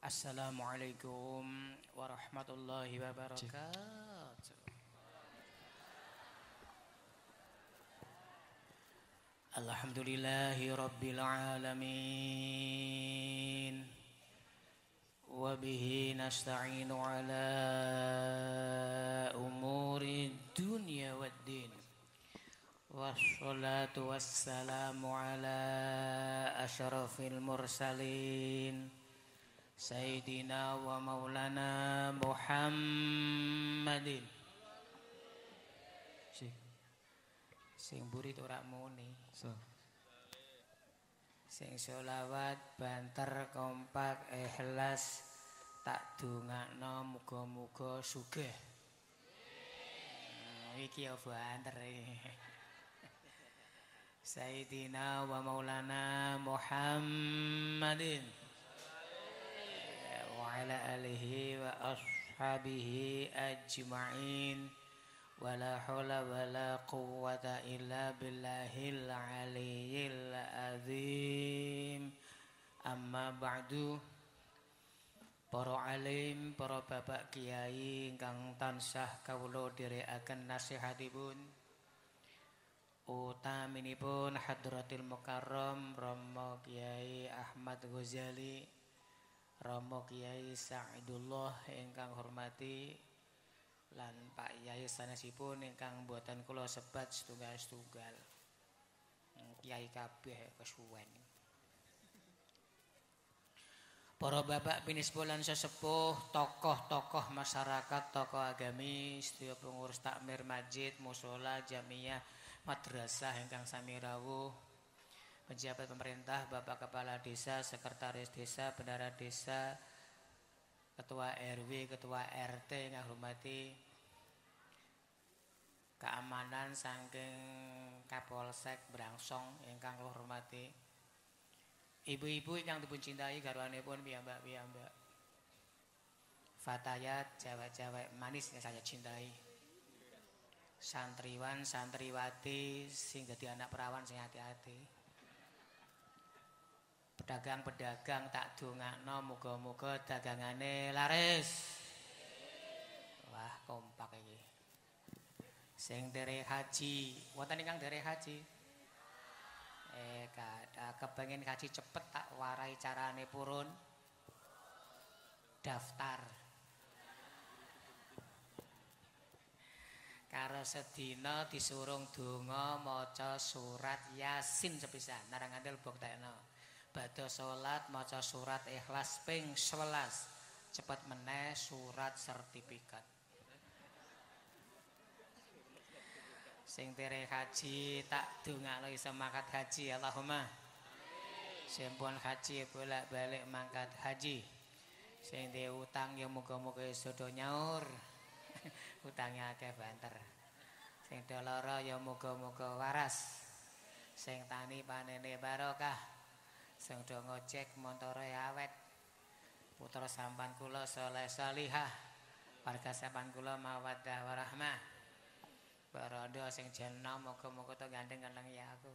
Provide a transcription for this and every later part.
Assalamualaikum warahmatullahi wabarakatuh. Alhamdulillahi rabbil alamin. Wabihi nasta'inu ala umuri dunya waddin. Wassalatu wassalamu ala asyrafil mursalin Sayyidina wa maulana Muhammadin. Sing burit ora muni. Sing sholawat banter kompak ikhlas tak dongakno muga-muga sugih. Iki ya banter iki. Sayyidina wa maulana Muhammadin wa ala alihi wa ashabihi ajma'in wa la hawla wa la quwwata illa billahil aliyyil azim. Amma ba'du. Para alim, para bapak kiai ingkang tansah kawula dherekaken nasihatipun, utaminipun Hadratil Mukarram Rama Kiai Ahmad Ghazali, Rama Kiai Sa'idullah ingkang hormati, lan Pak Yai sanesipun ingkang boten kula sebat setunggal-setunggal. Kiai kabeh kesuwen. Para bapak pinispo lan sesepuh, tokoh-tokoh masyarakat, tokoh agami, sedaya pengurus takmir masjid, mushola, jamiah, madrasah ingkang sami rawuh, pejabat pemerintah, bapak kepala desa, sekretaris desa, bendahara desa, ketua RW, ketua RT ingkang hormati, keamanan saking Kapolsek Brangsong ingkang kula hormati, ibu-ibu ingkang dipun cintai garwanipun piyambak-piyambak, fatayat, cewek-cewek manis yang saya cintai, santriwan, santriwati sing dadi anak perawan sing hati-hati, pedagang-pedagang tak dongakno muga-muga dagangane laris. Wah, kompak iki. Sing derek haji, wonten ingkang derek haji? Kepengin haji cepet tak warai carane purun daftar. Karo sedina disurung donga maca surat Yasin sepisan narang ngandel buktekno. Badhe salat maca surat Ikhlas ping 11. Cepet meneh surat sertifikat. Sing tere haji tak dongakno iso mangkat haji Allahumma. Sing pun haji bolak-balik mangkat haji. Sing duwe utang ya muga-muga iso do nyaur. Utange akeh banter. Sing do lara ya muga-muga waras. Sing tani panene barokah. Sing do ngojek montore awet. Putra sampan kula saleh salihah. Warga sampan kula mawaddah warahmah. Barondo sing jeneng moga-moga to gandeng keneng ya aku.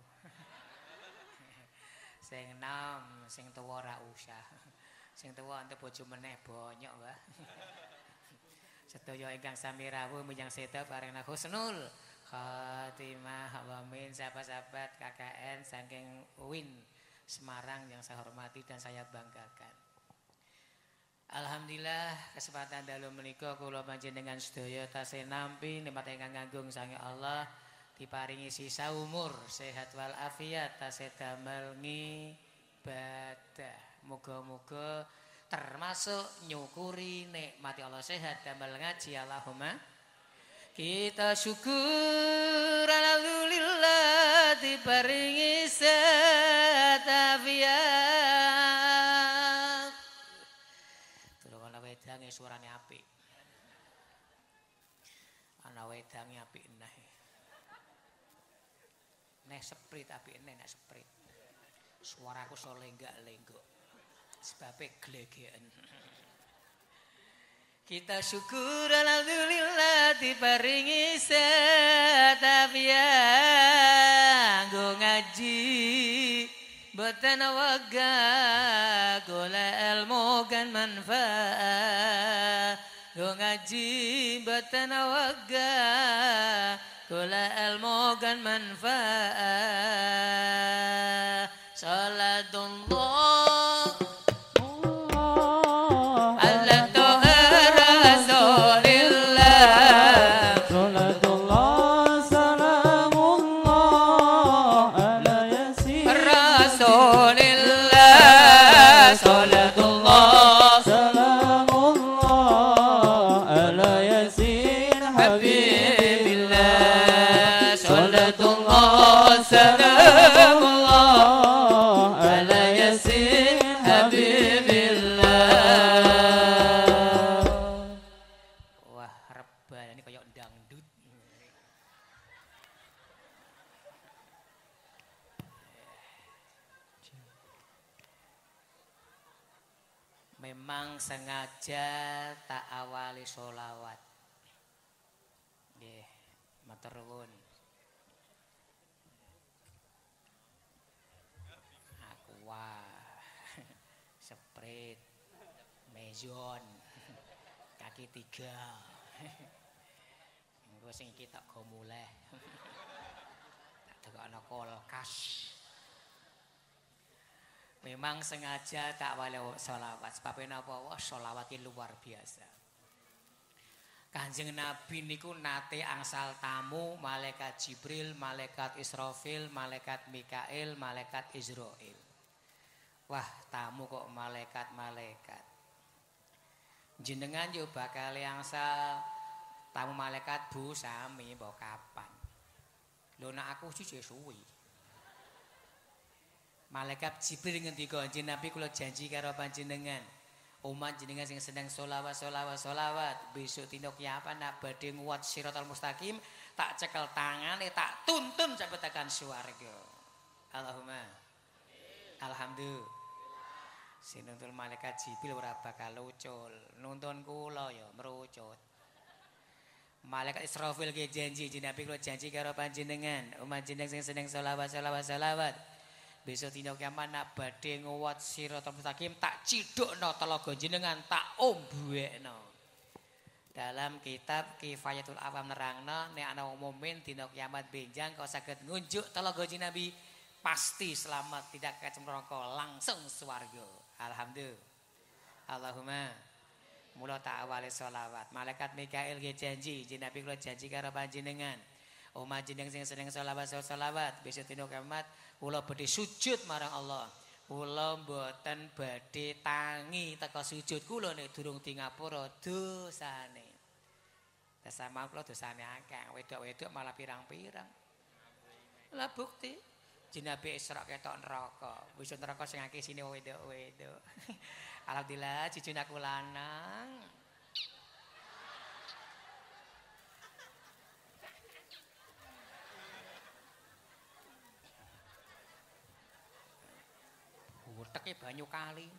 Sing nom, sing tuwa ora usah. Sing tuwa entuk bojo meneh bonyok wae. Sedaya ingkang sami rawuh menyang seda paringna husnul khatimah. Amin. Sahabat-sahabat KKN saking UIN Semarang yang saya hormati dan saya banggakan. Alhamdulillah kesempatan dalu menika kula panjenengan sedaya tasih nampi nikmat ingkang kanggung sange Allah diparingi sisa umur sehat wal afiat tasih damel ngibadah. Muga-muga termasuk nyukuri nikmati Allah sehat damel ngaji Allahumma. Kita syukur alhamdulillah diparingi sehat afiat. Wedange suarane apik. Ana wedange apik neh. Nek seprit apik neh nek seprit. Suaraku so lenggak-lenggok. Sebabe glegeken. Kita syukur alhamdulillah diparingi sehat afiat. Nggo ngaji boten wegah golek ilmu kan manfaat go ngaji boten wegah golek ilmu kan manfaat salatullah ala rasulillah salatullah salamullah ala yasin rasulillah salatullah salamullah ala yasin habibillah salatullah salamullah ala yasin habibillah. Wah rebahan ini kayak dangdut. Memang sengaja tak awali sholawat. Nggih, matur nuwun. Aku wah seprit mejon kaki 3. Engko sing iki tak go muleh. Tak dekokno kulkas. Memang sengaja tak wale sholawat. Sebabnya apa? Wah sholawat ini luar biasa. Kanjeng Nabi niku nate angsal tamu malaikat Jibril, malaikat Israfil, malaikat Mikail, malaikat Israil. Wah tamu kok malaikat-malaikat. Jenengan yo bakal angsal tamu malaikat Bu sami mbok kapan. Lho nek aku siji suwi. Malaikat Jibril ngendika Kanjeng Nabi kula janji karo panjenengan umat jenengan sing seneng sholawat besok dina kiamat nak badhe nguwat Shiratal Mustaqim tak cekel tangane tak tuntun sampai tekan swarga. Allahumma alhamdulillah. Sing nuntun malaikat Jibril ora bakal lucul, nuntun kula ya merucut. Malaikat Israfil ge janji Kanjeng Nabi kula janji karo panjenengan umat jenengan sing seneng sholawat besok dina kiamat nak badhe nguwat Shiratal Mustaqim tak cidukno telaga jenengan tak ombuekno. Dalam kitab Kifayatul Awam nerangno nek ana wong mukmin dina kiamat benjang kok saged ngunjuk telaga Nabi pasti selamat tidak kecem neraka langsung swarga. Alhamdulillah. Allahumma mula tak awali sholawat. Malaikat Mikail ge janji Nabi kula janji karo panjenengan. Umat jenengan sing seneng sholawat besok dina kiamat kula badhe sujud marang Allah. Kula mboten badhe tangi teka sujud kula nek durung di ngapura dosane. Sama kula dosane akeh, wedok-wedok malah pirang-pirang. Lah bukti Nabi Isra ketok neraka. Wis neraka sing akeh sine wedok-wedok. Alhamdulillah cucune aku lanang. Uteke banyu kali.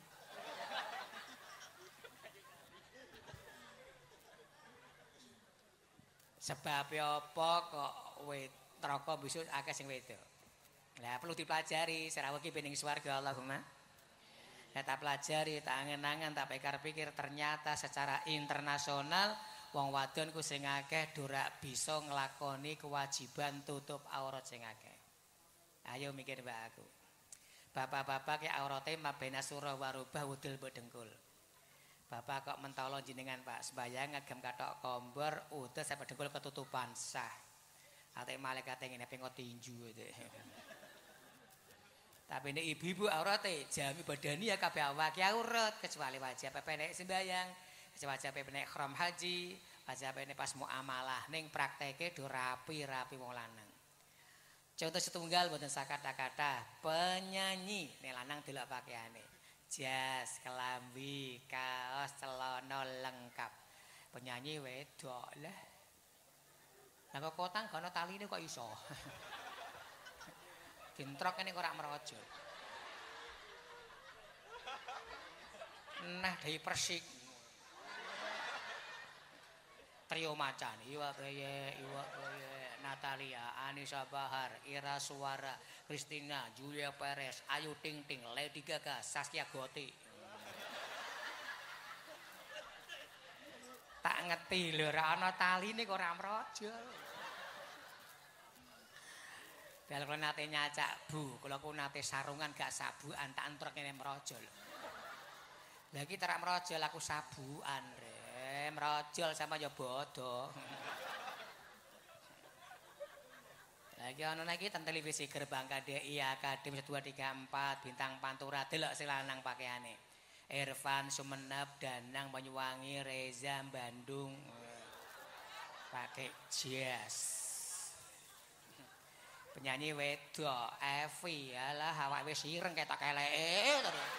Sebab apa kok neraka besok akeh sing wedok. Lah perlu dipelajari, serawak iki bening swarga Allahumma. Ya tak pelajari, tak angen-angen, tak pikir-pikir ternyata secara internasional wong wadon ku sing akeh durak bisa nglakoni kewajiban tutup aurat sing akeh. Ayo mikir mbak aku. Bapak-bapak ke aurate mabena surah warubah wudul bedengkul. Bapak kok mentolo jenengan Pak sembayang ngagem kathok kombor udah sampai dengkul ketutupan sah. Ate malaikat ngene pengo tinju itu. Tapi ini ibu-ibu aurate jami badani ya kabeh awake aurat kecuali wajah pepenek sembayang, kecuali wajah pepenek ihram haji, wajah pepenek pas muamalah ning prakteke do rapi-rapi wong lanang. Contoh setunggal mboten sakata-kata penyanyi nek lanang delok pakaiane. Jas, kelambi, kaos, celana lengkap. Penyanyi wedok lah. Lah kok kotang kono taline kok iso. Dintrok ini kok ora merojol. Nah dari Persik. Trio macan, iwak kaya. Natalia, Anissa Bahar, Ira Suara, Christina, Julia Perez, Ayu Ting Ting, Lady Gaga, Saskia Gotik. Tak ngerti lho, ora ana taline kok ora mrojol. Bel kula nate nyacak Bu, kula ku nate sarungan gak sabukan tak entrek ngene mrojol. Lah iki terak mrojol aku sabukan, Re. Mrojol sama ya bodoh. Lagi ana iki ten televisi Gerbang KDI Akademi 234 Bintang Pantura delok sing lanang pakaiane. Irfan Sumenep, Danang Banyuwangi, Reza Bandung. Pakai jas. Penyanyi wedok Evi, alah awake wis ireng ketok eleke terus.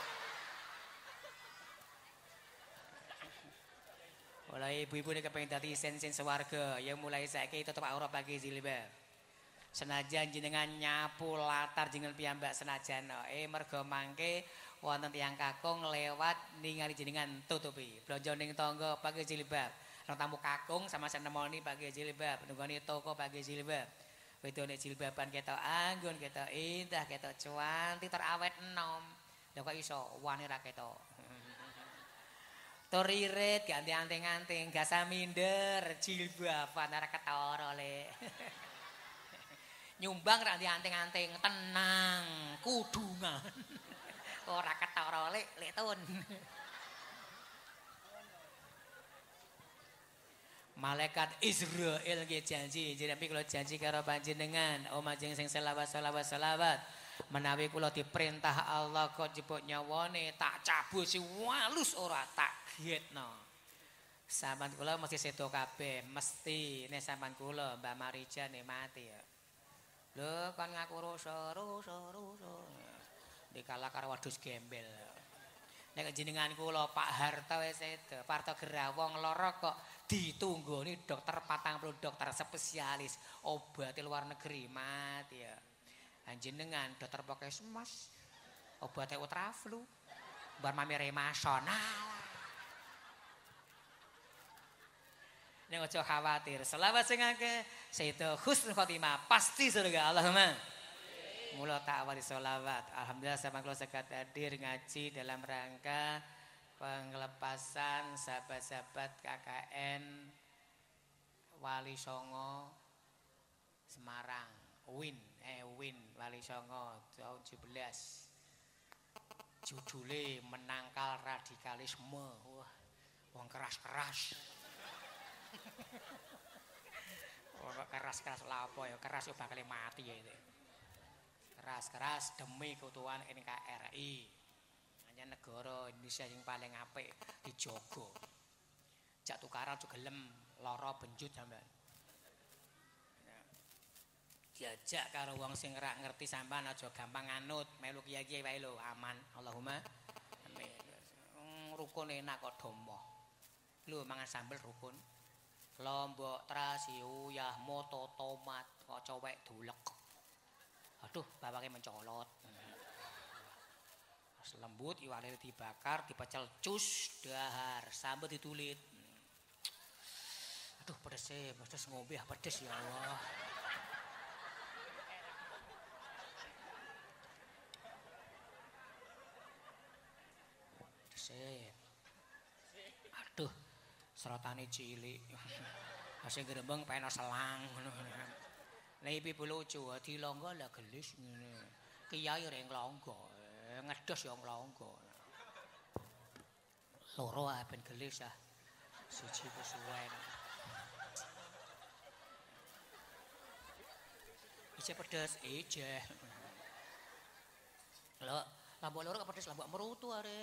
Mulai ibu-ibu ini kepengin dadi sen-sen sewarga, yang mulai saiki tetep ora pakai jilbab. Senajan jenengan nyapu latar jenengan piyambak senajan mergo mangke wonten tiyang kakung lewat ningali jenengan tutupi. Blonjo ning tangga pakai jilbab. Nang tamu kakung sama senemoni pakai jilbab, nunggoni toko pakai jilbab. Wedone jilbaban ketok anggun, ketok indah, ketok cuanti terawet enom. Lah kok iso wani ra ketok. Toririt ganti anting-anting, gasa minder, jilbaban ora ketara le. Nyumbang ra anting-anting, tenang, kudungan. Ora ketara lek tun. Malaikat Israel nggih janji, jenengan kula janji karo panjenengan, omajeng sing selawat. Menawi kula diperintah Allah kok jebuk nyawane tak cabut si walus ora tak gietno. Sampeyan kula mesti sedo kabeh, mesti nek sampeyan kula Mbak Marija nek mati ya. Lho kon ngaku rusa. Dikala karo wedhus gembel. Nek jenengan kula Pak Harto wis sedo, Parto Gerawong lara kok ditunggoni dokter 40 dokter spesialis obat luar negeri mati ya. Jenengan dokter Pokesmas obat Ultraflu bar mami remason. Nek aja khawatir, selawat sing akeh Sayyidah Husnul Khotimah pasti surga Allahumma. Mula tak awali sholawat. Alhamdulillah sampeyan kula saged hadir ngaji dalam rangka pengelepasan sahabat-sahabat KKN Wali Songo Semarang. Win Wali Songo tahun 17. Judule menangkal radikalisme. Wah, wong keras-keras. Wong keras-keras lha apa ya? Keras yo bakal mati ya itu. Keras-keras demi keutuhan NKRI. Hanya negara Indonesia yang paling apik dijogo. Jak tukaran juga gelem lara benjut sampean. Diajak karo wong sing ora ngerti sampean aja gampang nganut, melu kiai-kiai wae lho, aman. Allahumma amin. Rukun enak kok domoh. Lho mangan sambel rukun. Lombok, terasi, uyah, moto, tomat, kok cowek dulek. Aduh, bapake mencolot. Pas lembut iwale dibakar, dipecel cus, dahar, sambel ditulit. Aduh, pedes ngombe pedes ya Allah. Aduh, serotane cilik. Masih grembeng pengen selang ngono. Lah pipi lucu, dilonggo lah gelis ngene. Kiai reng longgo, ngedos ya nglonggo. Loro ae ben gelis ah. Siji kesuwen. Ije pedes, ije. Lho, lambok loro kok pedes lambok merutu are.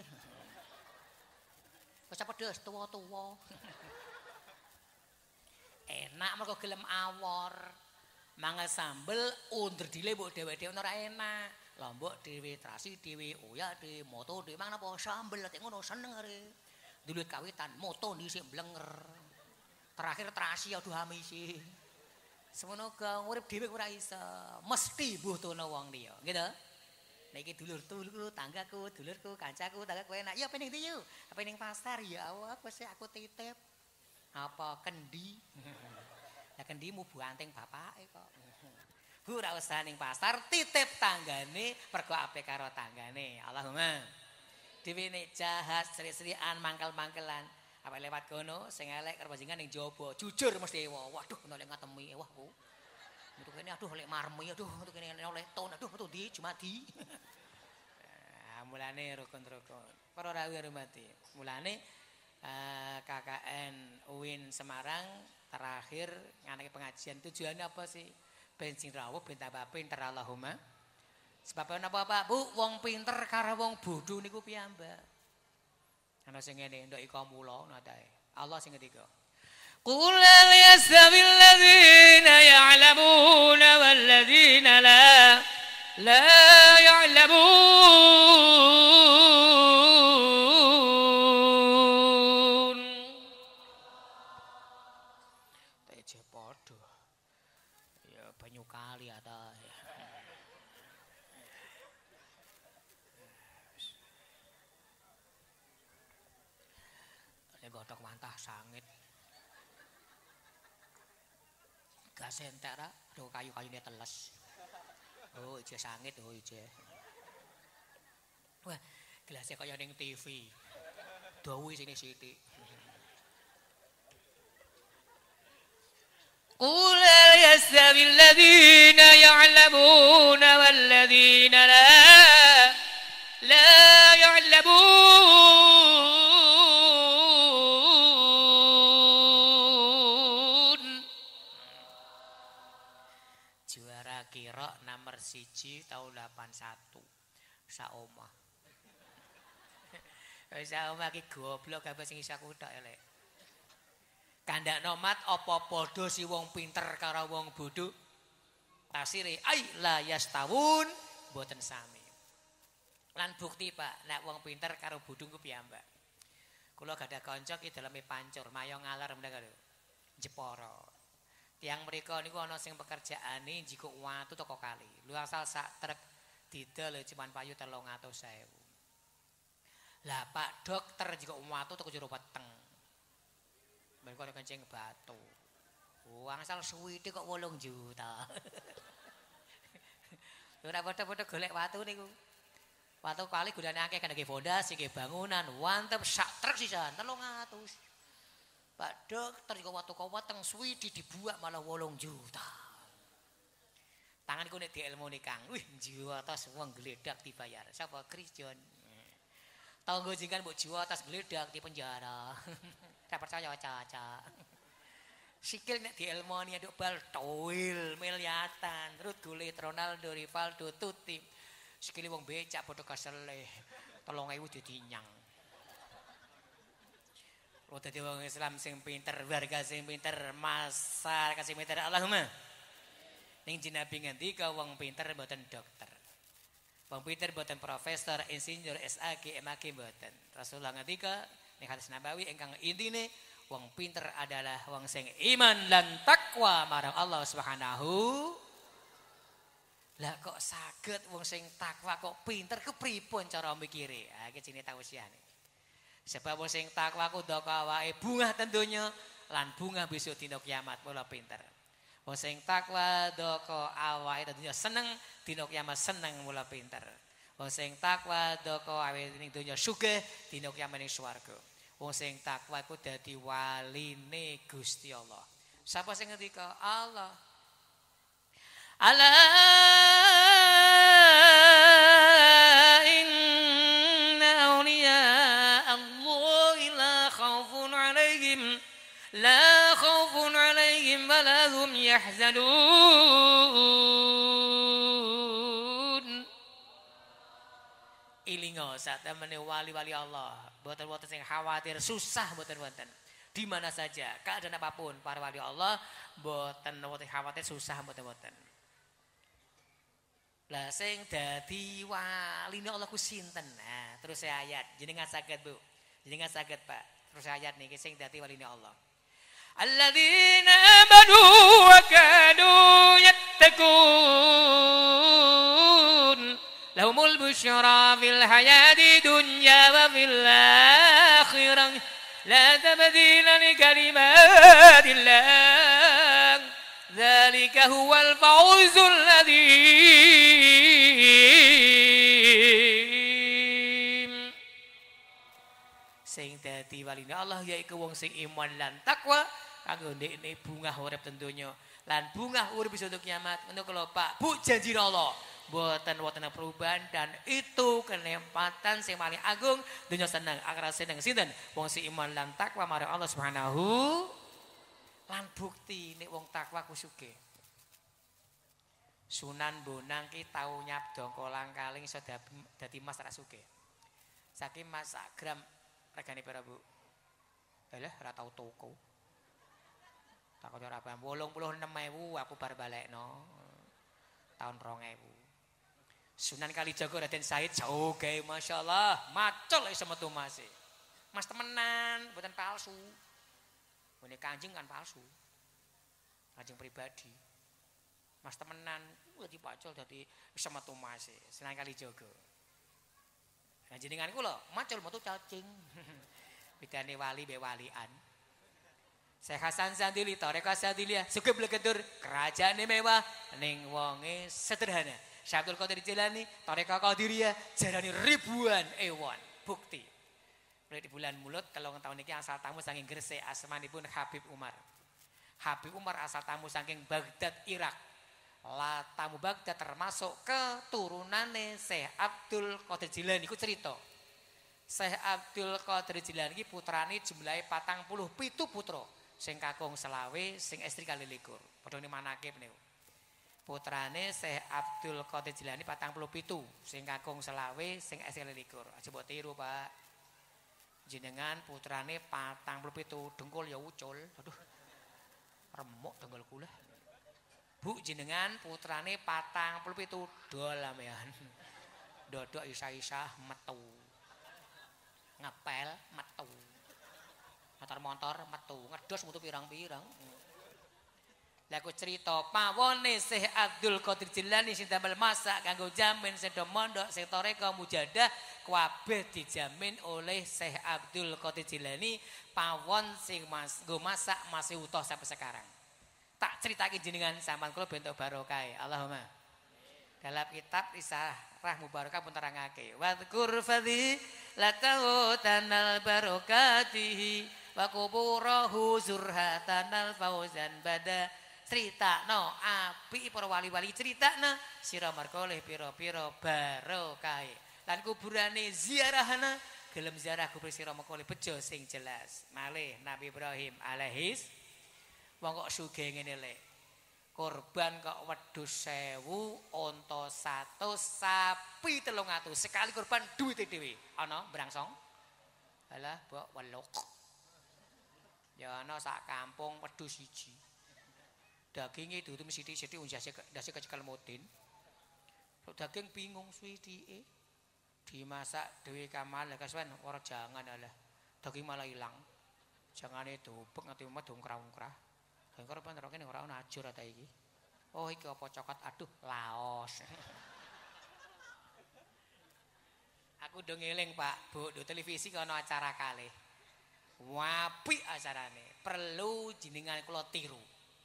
Wis pedes tuwa-tuwa. Enak mergo gelem awor. Mangan sambel under dile mbok dhewek-dhewe ora enak. Lombok dhewe, terasi dhewe, uyah dhewe, moto dhewe mangan apa sambel nek ngono seneng are. Dulut kawitan moto dhisik blenger. Terakhir terasi aduh amisi. Semono ga urip dhewe ora iso. Mesti butuhno wong liya, gitu. Nek iki dulur-dulurku, tanggaku, dulurku, kancaku, tanggaku enak. Ya pening ndi yo? Pening pasar ya Allah, wis aku titip. Apa kendi? Lah kendimu buanting bapake kok. Ora usah ning pasar titip tanggane pergo apik karo tanggane. Allahumma. Diwene jahat sri-srian mangkel-mangkelan. Apa lewat kono sing elek karo panjenengan ning jaba. Jujur mesti waduh kena lek ngatemi wah ku. Metu kene aduh lek marmi aduh metu kene oleh ton aduh metu di Jumadi. Mulane rukun-rukun. Para rawuh hormati. Mulane KKN UIN Semarang terakhir nganake pengajian tujuannya apa sih? Ben sing rawuh ben tambah pinter Allahumma. Sebab napa Pak Bu, wong pinter karo wong bodho niku piyambak. Ana sing ngene ndok ika mula ngono tae. Allah sing ngendika. Qul la yastawi alladziina ya'lamuuna wal ladziina la ya'lamuun. Teje padha. Ya banyu kali ada. Nek godhok mantah sangit. Gas entek ra, do kayu-kayune teles. Oh, ije sangit oh ije. Wah, gelasnya kaya ning TV. Dawu sini sithik. Qul yastawi alladziina ya'lamuuna wal ladziina la ya'lamuun. Juara kira nomor 1 tahun 81. Saomah. Saomah ki goblok kabeh sing isa kuthok elek. Kandak nomat apa padha si wong pinter karo wong bodho? Tasire ai la yastawun mboten sami. Lan bukti Pak, nek wong pinter karo bodho ku piyambak. Kula gadah kanca ki daleme pancur, mayong ngalar meneng lho. Jepara. Tiang mriko niku ana sing pekerjaane njikuk watu teko kali. Lu asal sak truk didol cuman payu 300.000. Lah Pak dokter njikuk watu teko jero weteng. Mereka ada kencing batu. Uang asal suwiti kok 8 juta. Ora padha-padha golek watu niku. Watu kali gunane akeh kan nggih fondasi, nggih bangunan, wantep sak truk sisan 300. Pak dokter kok watu kok weteng suwiti dibuak malah 8 juta. Tanganku nek dielmoni Kang. Wih, jiwa atas wong geledak dibayar. Sapa Krisjon? Tanggo jenengan mbok jiwa atas geledak di penjara. Tak percaya caca. Sikil nek dielmoni aduk bal toil miliatan. Terus gulit Ronaldo, Rivaldo, Tuti. Sikile wong becak padha kasele. 3.000 didinyang. Lo dadi wong Islam sing pinter, warga sing pinter, masyarakat sing pinter. Allahumma. Ning Nabi ngendika wong pinter mboten dokter. Wong pinter mboten profesor, insinyur, SAG, MAG mboten. Rasulullah ngendika ning hadis Nabawi ingkang intine wong pinter adalah wong sing iman lan takwa marang Allah Subhanahu. Lah kok saged wong sing takwa kok pinter kepripun cara mikire? Ha iki jenenge tausiah. Sebab wong sing takwa ku ndok awake bungah ten donya lan bungah besok dina kiamat mula pinter. Wong sing takwa ndok awake ten donya seneng dina kiamat seneng mula pinter. Wong sing takwa ndoko awake ning donya sugih dina kiamat ning swarga. Wong sing takwa iku dadi waline Gusti Allah. Sapa sing ngendika? Allah. Ala inna awliya Allah la khaufun alaihim wa la hum yahzanun. Ilingo saat temene wali-wali Allah, boten-boten sing khawatir, susah boten-boten. Di mana saja, keadaan apapun para wali Allah, boten khawatir, susah boten-boten. Lah sing dadi waline Allah ku sinten? Nah, terus saya ayat, jenengan saged Bu. Jenengan saged Pak. Terus ayat niki sing dadi waline Allah. Alladzina amanu wa kanu yattaqun. Lahumul busyra fil hayati dunya wa fil akhirah la tabdila li kalimatillah. Dzalika huwal fawzul adzim. Sing dadi waline Allah yaiku wong sing iman lan takwa kanggo ndekne bungah urip ten donya lan bungah urip bisa untuk kiamat. Ngono kula Pak, Bu janjine Allah. Mboten wonten perubahan dan itu kenempatan sing paling agung dunya seneng akhirat seneng sinten wong sing iman lan takwa marang Allah Subhanahu lan bukti nek wong takwa ku sugih. Sunan Bonang ki tau nyabda kolang-kaling iso dadi mas ra sugih. Saking mas sak gram regane pira Bu? Alah ora tau toko. Takon ora paham 86.000 aku bar balekno tahun 2000. Sunan Kalijaga Raden Said oke masyaallah macul iso metu Mas. Mas temenan mboten palsu. Bone Kanjeng kan palsu. Kanjeng pribadi. Mas temenan dadi pacul dadi iso metu Mas. Sunan Kalijaga. Lah jenengan kula macul metu cacing. Bedane wali be walian. Syekh Hasan Sandili Tarekah Sandiliyah sugih blegedur kerajaane mewah ning wonge sederhana. Syaikhul Qadir Jilani Tarekah Qadiriyah jarani ribuan ewan bukti. Mulai di bulan Mulut kalau tahun ini asal tamu saking Gresik asmanipun Habib Umar. Habib Umar asal tamu saking Baghdad Irak. Lah tamu Baghdad termasuk keturunane Syekh Abdul Qadir Jilani iku cerita. Syekh Abdul Qadir Jilani iki putrane jumlahe 47 putra. Sing kakung selawe, sing istri 24. Padha ne manakib niku. Putrane Syekh Abdul Qadir Jilani 47, sing kakung selawe, sing istri 24. Aja mbok tiru, Pak. Jenengan putrane 47, dengkul ya ucul. Aduh. Remuk dengkul kula. Bu jenengan putrane 47, dol amean. Dodok isa-isa metu. Ngepel metu. Motor metu, ngedos metu pirang-pirang. Lah aku cerita pawone Syekh Abdul Qadir Jilani sing damel masak kanggo jamin sedo mondok sing Tarekah Mujadah kabeh dijamin oleh Syekh Abdul Qadir Jilani pawon sing nggo masak masih utuh sampai sekarang. Tak critake jenengan sampean kula bentuk barokah. Allahumma. Dalam kitab Risalah Mubarakah pun terangake wadhkur fadhi latahu tanal barokatihi wa kuburahu zurhatanal fauzan bada critakno apik para wali-wali critakna sira marga oleh pira-pira barokah lan kuburane ziarahna gelem ziarah kubur sira marga oleh bejo sing jelas malih Nabi Ibrahim alaihis wong kok sugih ngene lek korban kok wedhus 1000 onta 100 sapi 300 sekali korban duwite dhewe ana brangsong alah mbok weluk ya ana sak kampung wedhus siji dagingnya itu sithik-sithik ndase kecekel mudin. Daging bingung suwitike. Dimasak dhewe kamal kaswen ora jangan alah. Daging malah ilang. Jangane dobek nganti umat dongkrah-ongkrah. Daging korban rokene ora ana ajur ta iki. Oh iki apa cokot aduh laos. Aku do ngeling Pak, Bu, do televisi kono acara kalih. Apik acarane. Perlu jenengan kula tiru.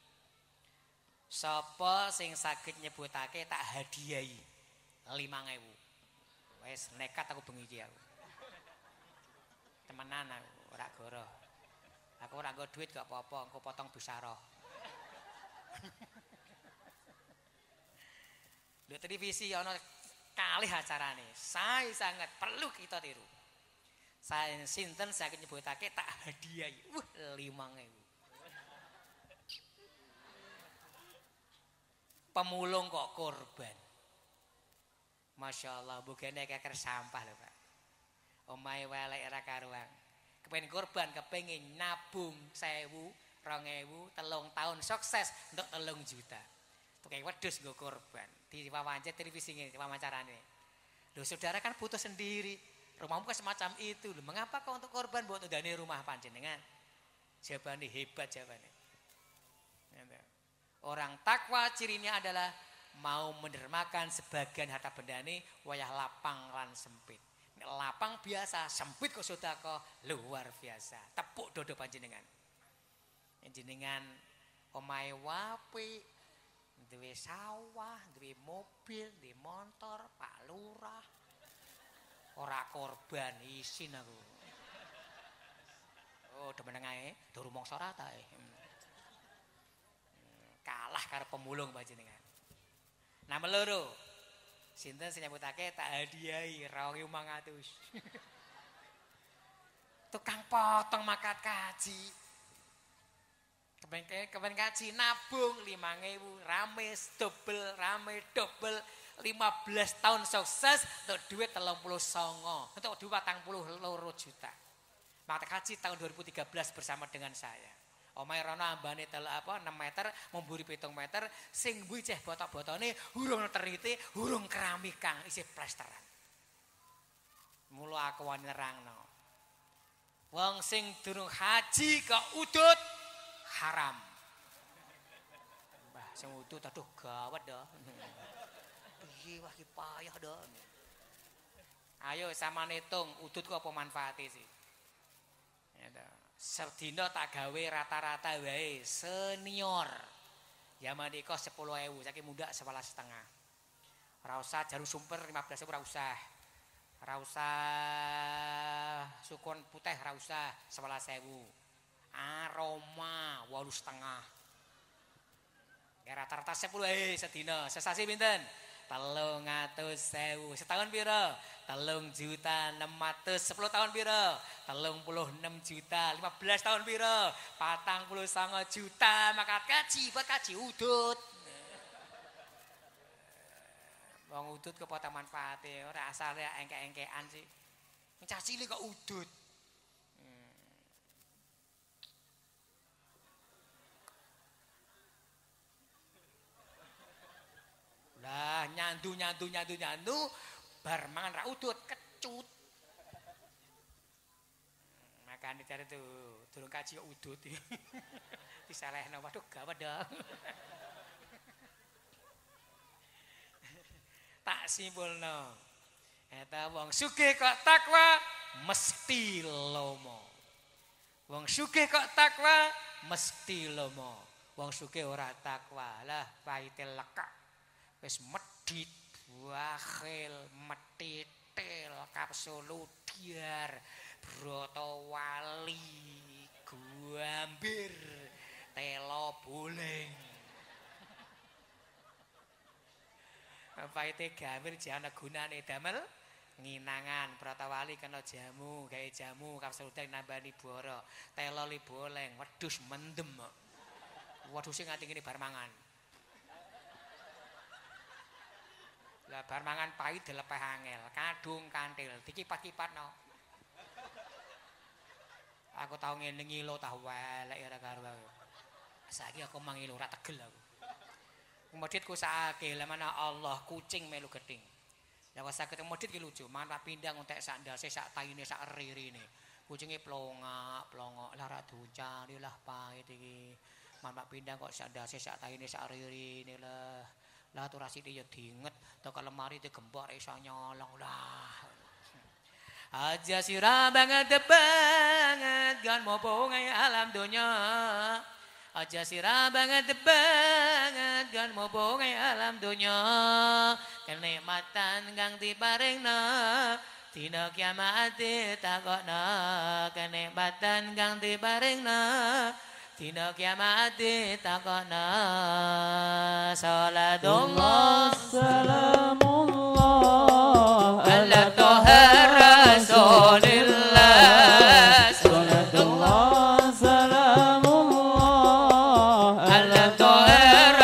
Sapa sing saged nyebutake tak hadiahi 5.000. Wes nekat aku bengi iki aku. Temenan aku ora goro. Aku ora nggo duit gak apa-apa, engko potong bisaroh. Di televisi ana kalih acarane. Sae sangat perlu kita tiru. Saya sinten saged nyebutake tak hadiahi. 5.000. Pemulung kok korban. Masya Allah, bugene keker sampah lho Pak. Omahe welek ra karuan. Kepen korban, kepengin nabung 1.000, 2.000, 3 tahun sukses untuk 3 juta. Tukang wedhus nggo korban. Di wawancara televisi ini, wawancarane. Loh saudara kan butuh sendiri. Rumahmu kan semacam itu. Loh, mengapa kau untuk korban buat nundani rumah panjenengan? Jawabannya hebat jawabannya. Orang takwa cirinya adalah mau mendermakan sebagian harta bendane wayah lapang lan sempit. Lapang biasa, sempit kok sedekah luar biasa. Tepuk dodo panjenengan. Jenengan omahe apik, duwe sawah, duwe mobil, duwe motor, Pak Lurah. Ora korban isin aku. Oh, demen ae, durung mongso rata ae. Kalah karo pemulung panjenengan. Nomor loro. Sinten sing nyambutake tak hadiahi 2.500. Tukang potong makat kaji. Kepen kaji nabung 5.000 rame double 15 tahun sukses untuk duit 39 untuk duit 42 juta. Makat kaji tahun 2013 bersama dengan saya. Omahe rono ambane 6 meter, memburi 7 meter, sing mbuh ceh botok-botone urung terite, urung keramik kang isih plesteran. Mula aku wani nerangno. Wong sing durung haji kok udut haram. Mbah sing udut aduh gawat dah. Piye wah iki payah dah. Ayo sama hitung udut kok apa manfaate sih? Ya sedina tak gawe rata-rata wae senior. Zaman iku 10.000, saiki mundak 11,5. Ora usah jarum sumper 15.000 ora usah. Ora usah sukun putih ora usah 11.000. Aroma 8,5. Ya rata-rata 10 sedina. Sesasi pinten? 300.000. Setahun piro? 3.600.000. 10 tahun piro? 36 juta. 15 tahun piro? 49 juta. Makat kaji buat kaji udut. Wong udut kepota manfaate, ora asale engke-engkean sih. Cah cilik kok udut. Lah nyandu bar mangan ra udut kecut. Makane cari tuh durung kaji kok udut. Disalehno waduh gawat dah. Tak simpulno. Eta wong sugih kok takwa mesti lomo. Wong sugih kok takwa mesti lomo. Wong sugih ora takwa lah paite lekak. Wis medhit, bakhil, metitil, kapsuludiar, broto wali, guambir, telo boleng. Paite gambir jane gunane damel nginangan, broto wali kena jamu, gawe jamu, kapsuludiar nambani boro, telo li boleng, wedhus mendem. Wedhuse nganti ngene bar mangan. Lah bar mangan pahit dilepeh angel, kadung kantil, dikipat-kipatno. Aku tau ngene ngilo tah welek ora karo aku. Saiki aku mangilo ora tegel aku. Medhit ku sakake lah mana Allah kucing melu gething. Ya kok saged medhit ki lucu, mangan Pak Pindang entek sak ndase sak taine sak ririne. Kucinge plongak, lah ra ducari lah pahit iki. Man Pak Pindang kok sak ndase sak taine sak ririne lah. Lah atuh rasine ya dinget, teko lemari digembok iso nyolong lah. Aja sira banget kan mopo ngai alam donya. Aja sira banget kan mopo ngai alam donya. Kenikmatan kang diparingna dina kiamat ditakokna. Kenikmatan kang diparingna dina kiamat ditakokna. Salatullah salamullah ala toha rasulillah. Salatullah salamullah ala toha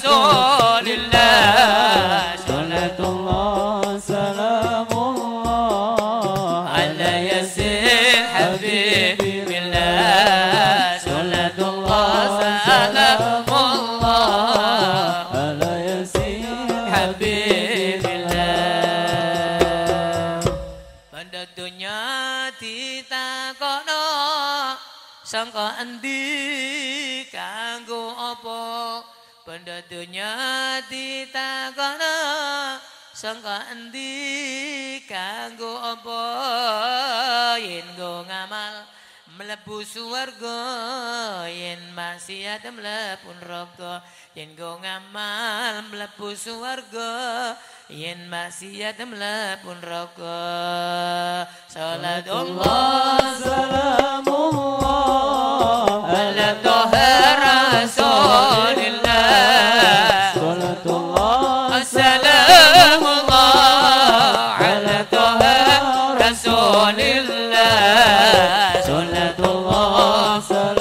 rasulillah. Salatullah salamullah ala yasin habibillah. Salamullah ala yasin habibillah. Banda dunya ditakokno sangka endi kanggo apa? Banda dunya ditakokno sangka endi kanggo apa? Yen nggo ngamal mlebu swarga yen maksiat mlebu neraka yen go ngamal mlebu swarga yen maksiat mlebu neraka salatullah salamullah ala toha rasulillah salatullah salamullah ala toha rasulillah salatullah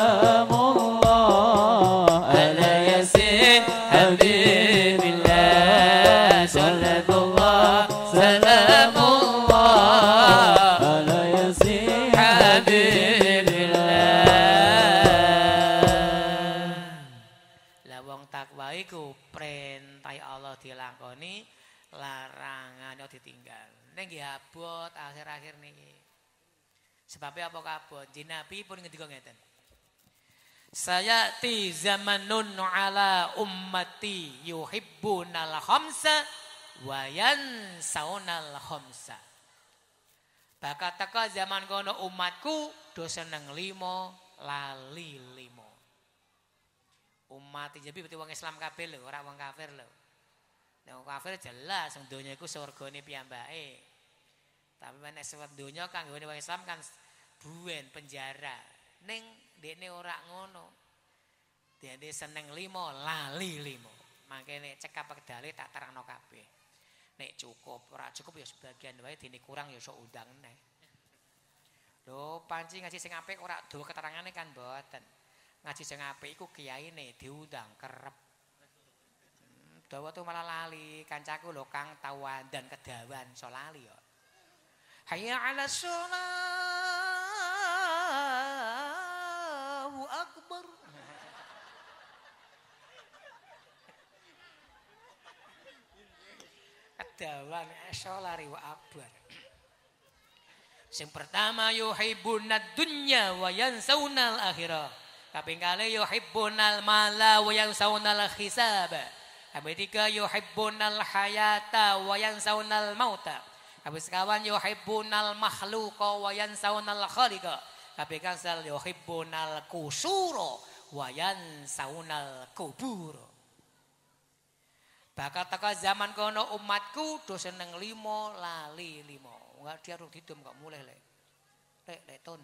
salamullah ala yasin habibillah salatullah salamullah ala yasin habibillah. Lah wong takwa iku perintah Allah dilakoni, larangan ditinggal. Ning nggih abot akhir-akhir niki. Sebabnya apa kabut? Di Nabi pun ngendika ngeten. Sayati zamanun ala ummati yuhibbunal khamsa wa yansaunal khamsa. Bakal teka zaman kono umatku do seneng limo lali limo. Umat iki berarti wong Islam kabeh lho, ora wong kafir lho. Nek wong kafir jelas wong donya iku surgane piyambake. Tapi nek sewet donya kanggo wong Islam kan buwen penjara. Ning dekne ora ngono. Dekne seneng limo lali limo. Mangke nek cekap pedale tak terangno kabeh. Nek cukup ora cukup ya sebagian wae dene kurang ya sok undang neh. Lho panci ngaji sing apik ora dawa keterangane kan mboten. Ngaji sing apik iku kiyaine diundang kerep. Dawa tuh malah lali kancaku lho Kang tawandan kedawan so lali ya. Hayya 'ala sholah Allahu akbar. Kedawan sholari wa akbar. Sing pertama yuhibbunad dunya wa yansaunal akhirah. Kaping kali yuhibbunal mala wa yansaunal hisab. Kaping tiga yuhibbunal hayata wa yansaunal mauta. Kaping sekawan yuhibbunal makhluqa wa yansaunal khaliqa. Kaping kansal yuhibbunal kusura wa yansaunal kubur. Bakal teka zaman kono umatku do seneng limo lali limo. Enggak dia rung didum kok mulai lek. Lek ton.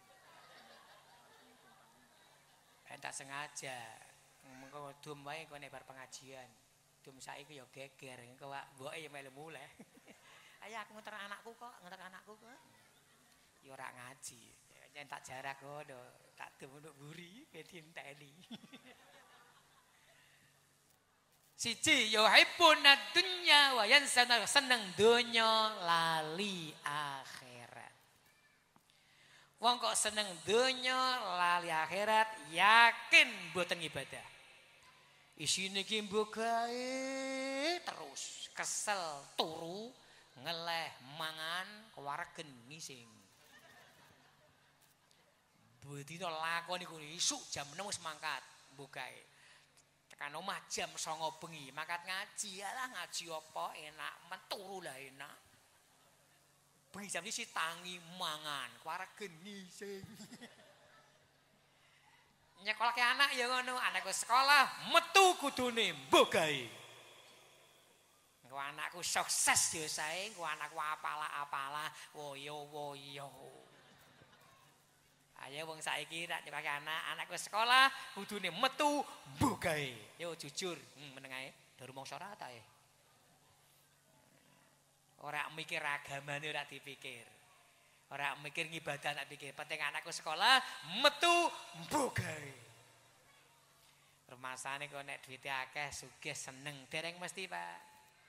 Tak sengaja mengko dum wae engko nek bar pengajian. Dum saiki ya geger engko mboke ya melu mulai. Ayo aku ngeter anakku kok, Ya ora ngaji. Yen tak jarak ngono, tak dum nduk buri ditinteni. Siji yuhibbunad dunya wa yansana seneng donya lali akhirat. Wong kok seneng donya lali akhirat yakin mboten ibadah. Isine ki mbok gawe terus kesel turu ngeleh mangan kewaregen ngising. Budina lakon iku isuk jam 6 wis mangkat mbok gawe. Tekan omah jam 09.00 bengi mangkat ngaji. Alah ngaji apa enak menturu lah enak. Bengi jam iki tangi mangan, kewaregen ngising. Nyekolake anak ya ngono, anakku sekolah metu kudune mbok gawe. Engko anakku sukses ya sae, engko anakku apalah woyo. Ayo wong saiki tak nyepake anakku sekolah kudune metu mbok gawe. Yo jujur, meneng ae, dari mongso ora ta e. Ora mikir agamane ora dipikir. Ora mikir ngibadah tak pikir. Penting anakku sekolah metu mbok gawe. Permasalahan kok nek duwite akeh sugih seneng dereng mesti, Pak.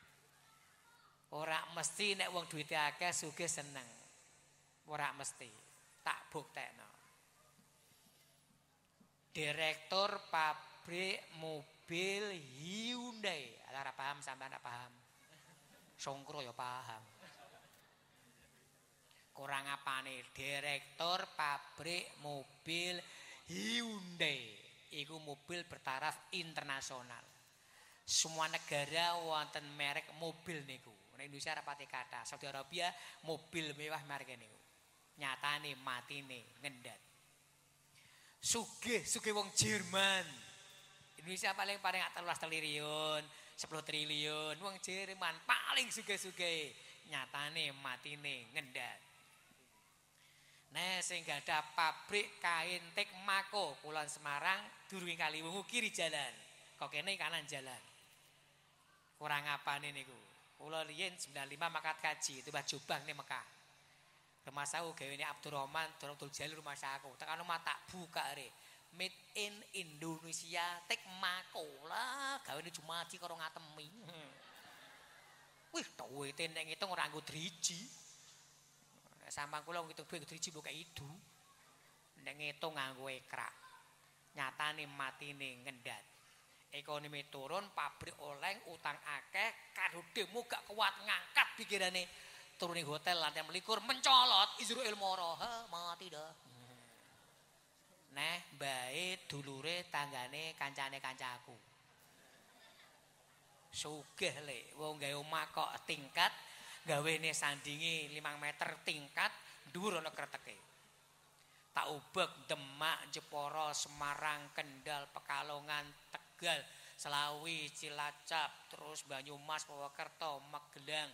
Ora mesti nek wong duwite akeh sugih seneng. Ora mesti. Tak buktekno. Direktur pabrik mobil Hyundai. Ora paham sampean ora paham. Songkro ya paham. Kurang apane direktur pabrik mobil Hyundai. Iku mobil bertaraf internasional. Semua negara wonten merek mobil niku. Nek Indonesia rapati kathah. Saudi Arabia mobil mewah merek niku. Nyatane matine ngendat. Sugih wong Jerman. Indonesia paling 13 triliun, 10 triliun. Wong Jerman paling sugih-sugih. Nyatane matine ngendhat. Nah, sing gadah pabrik kain Tek Mako Kulon Semarang durunge Kaliwungu kiri jalan. Kok kene kanan jalan. Kurang apane niku. Kula riyen 95 makat kaji itu Mbah Jobang ning Mekah. Rumah saku gawene Abdurrahman Dorotul Jalur rumah saku. Tekan omah tak buka re. Made in Indonesia Tek Mako lah gawene Jumaji karo ngatemi. Wih, duwite nek ngitung ora nggo driji. Nek sampang kula ngitung duwe driji mbok idu. Nek ngitung nganggo ekrak. Nyatane matine ngendhat. Ekonomi turun, pabrik oleng, utang akeh, karo demo gak kuat ngangkat pikirane. Turune hotel lantai melikur mencolot Izrail moro mati dah. Nah, bae dulure tanggane kancane kancaku. Sugih le, wong gawe omah kok tingkat, gawene sandingi 5 meter tingkat, dhuwur ana kreteke. Tak ubek Demak, Jepara, Semarang, Kendal, Pekalongan, Tegal, Selawi, Cilacap, terus Banyumas, Purwokerto, Magelang,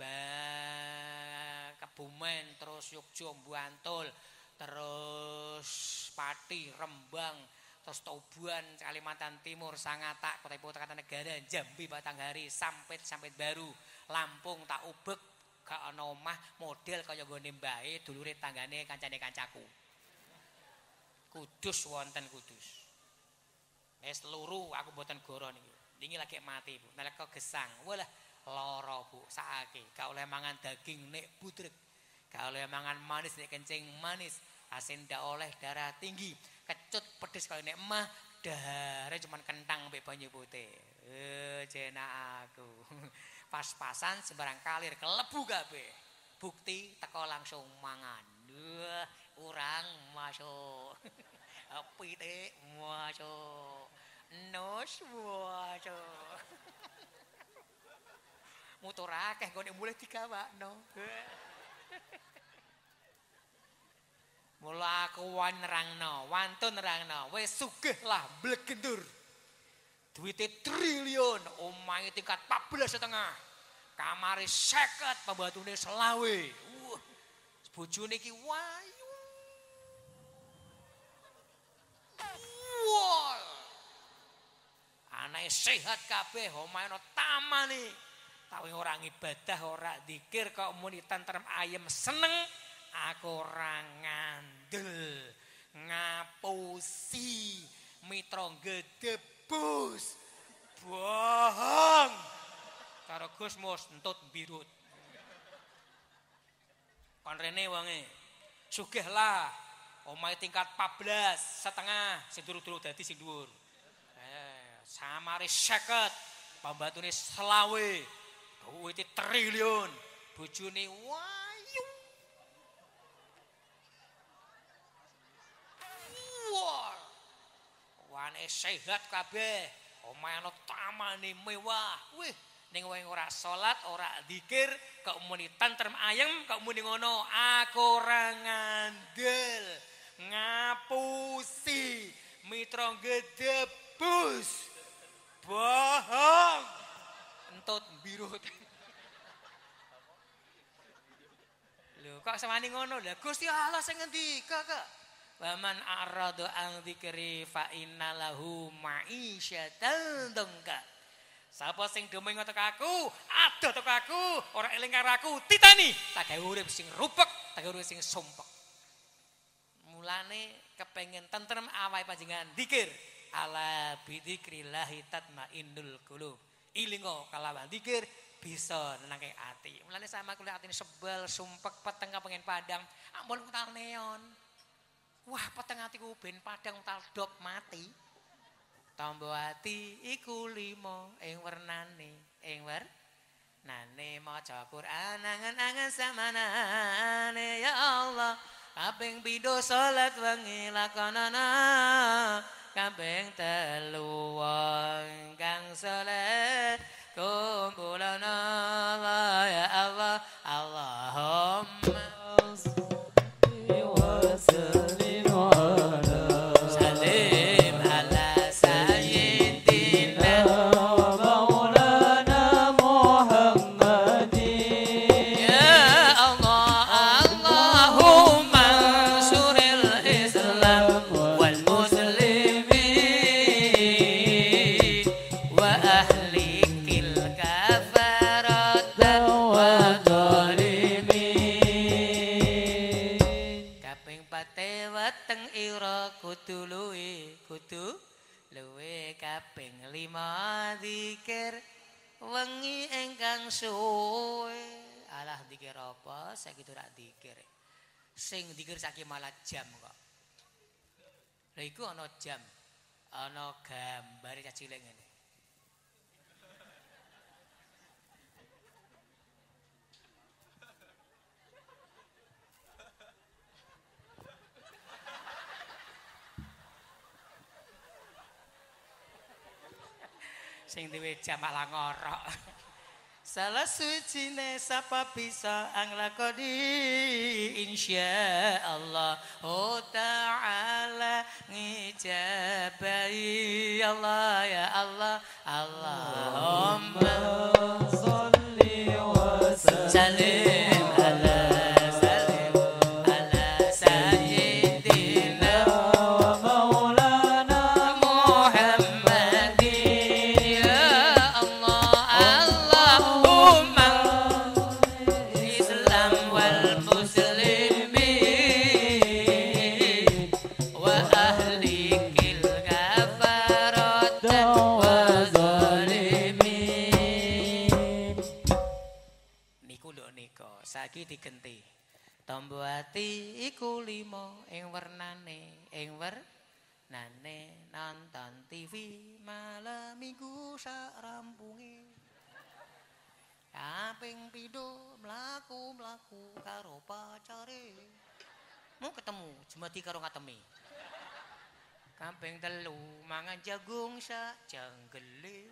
Kebumen, terus Yogyakarta, Bantul, terus Pati, Rembang, terus Tobuan, Kalimantan Timur, Sangatak, Kota Ibu Kartanegara, Jambi, Batanghari, Sampit Baru, Lampung, tak ubek gak ana omah model kaya nggone mbahe dulure tanggane kancane kancaku. Kudus wonten Kudus. Wis luru aku mboten goro niku. Niki lagi mati, Bu. Nalika gesang, walah lara, Bu, sakake. Gak oleh mangan daging nek budreg. Gak oleh mangan manis nek kencing manis. Asin ndak oleh darah tinggi. Kecut pedes kalau nek emah dahare cuman kentang mbek banyu putih. Jenak aku. Pas-pasan sembarang kalir kelebu kabeh. Bukti teko langsung mangan. Urang masuk. Pitik masuk. Nos masuk. Motor akeh kok nek mulih digawakno. Mula aku nerangno, wantun nerangno, wis sugih lah blegendur. Duite triliun, omahe tingkat 14,5. Kamare 50, pembantuné 20. Bojone iki wayu. Wah. Anake sehat kabeh, omahe ana tamane. Tapi ora ibadah, ora zikir kok muni tentrem ayem seneng. Aku ora ngandel, ngapusi, mitra gedebus, bohong. Karo Gus Mus entut birut. Kon rene wonge. Sugih lah. Omahe tingkat 14,5, sing turu-turu dadi sing dhuwur. Samare 50, pambantune 20. Duwite triliun, bojone wayu. Wah. Wane sehat kabeh. Omahe ana tamane mewah. Wih, ning wong ora salat, ora zikir, kok muni tentrem ayem, kok muni ngono, aku ora ngandel. Ngapusi, mitra gedebus. Bohong. Entut birut. Lho, kok samani ngono lho? Gusti Allah sing ngendika kok. Wa man a'rada an dzikri fa innalahu ma'isyatan dongka. Sapa sing demeng teko aku, adoh teko aku, ora eling karo aku, titani. Tak gawe urip sing rupek, tak gawe urip sing sumpek. Mulane kepengin tentrem awake panjenengan dzikir. Ala bidzikrillah tatmainnul qulub. Ilingo kalawan dzikir bisa nenangke ati. Mulane sama kuliah atine sebel, sumpek, peteng kepengin padang, ampun utal neon. Wah, peteng atiku ben padang utal dop mati. Tombo ati iku 5 ing wernane, nane maca Quran angen-angen samanane ya Allah. Kaping 7 salat wengi lakonana. Kaping 3 wong kang saleh kumpulana Allah ya Allah. Allahumma salli wa sallim ala ira kudu luwe kaping 5 zikir wengi ingkang suwe. Alah zikir apa saiki ora zikir. Sing zikir saiki malah jam kok. Lha iku ana jam, ana gambare cacilik ngene. Sing duwe jam malah ngorok. Salah sucine sapa bisa anglakoni insyaallah oh ta'ala ngijabai Allah ya Allah Allahumma sholli wa sallim ala digenti tombo ati iku 5 ing wernane nonton TV malam minggu sak rampunge kaping pindho mlaku karo pacare mau ketemu jemati karo ngatemi kaping 3 mangan jagung sak janggele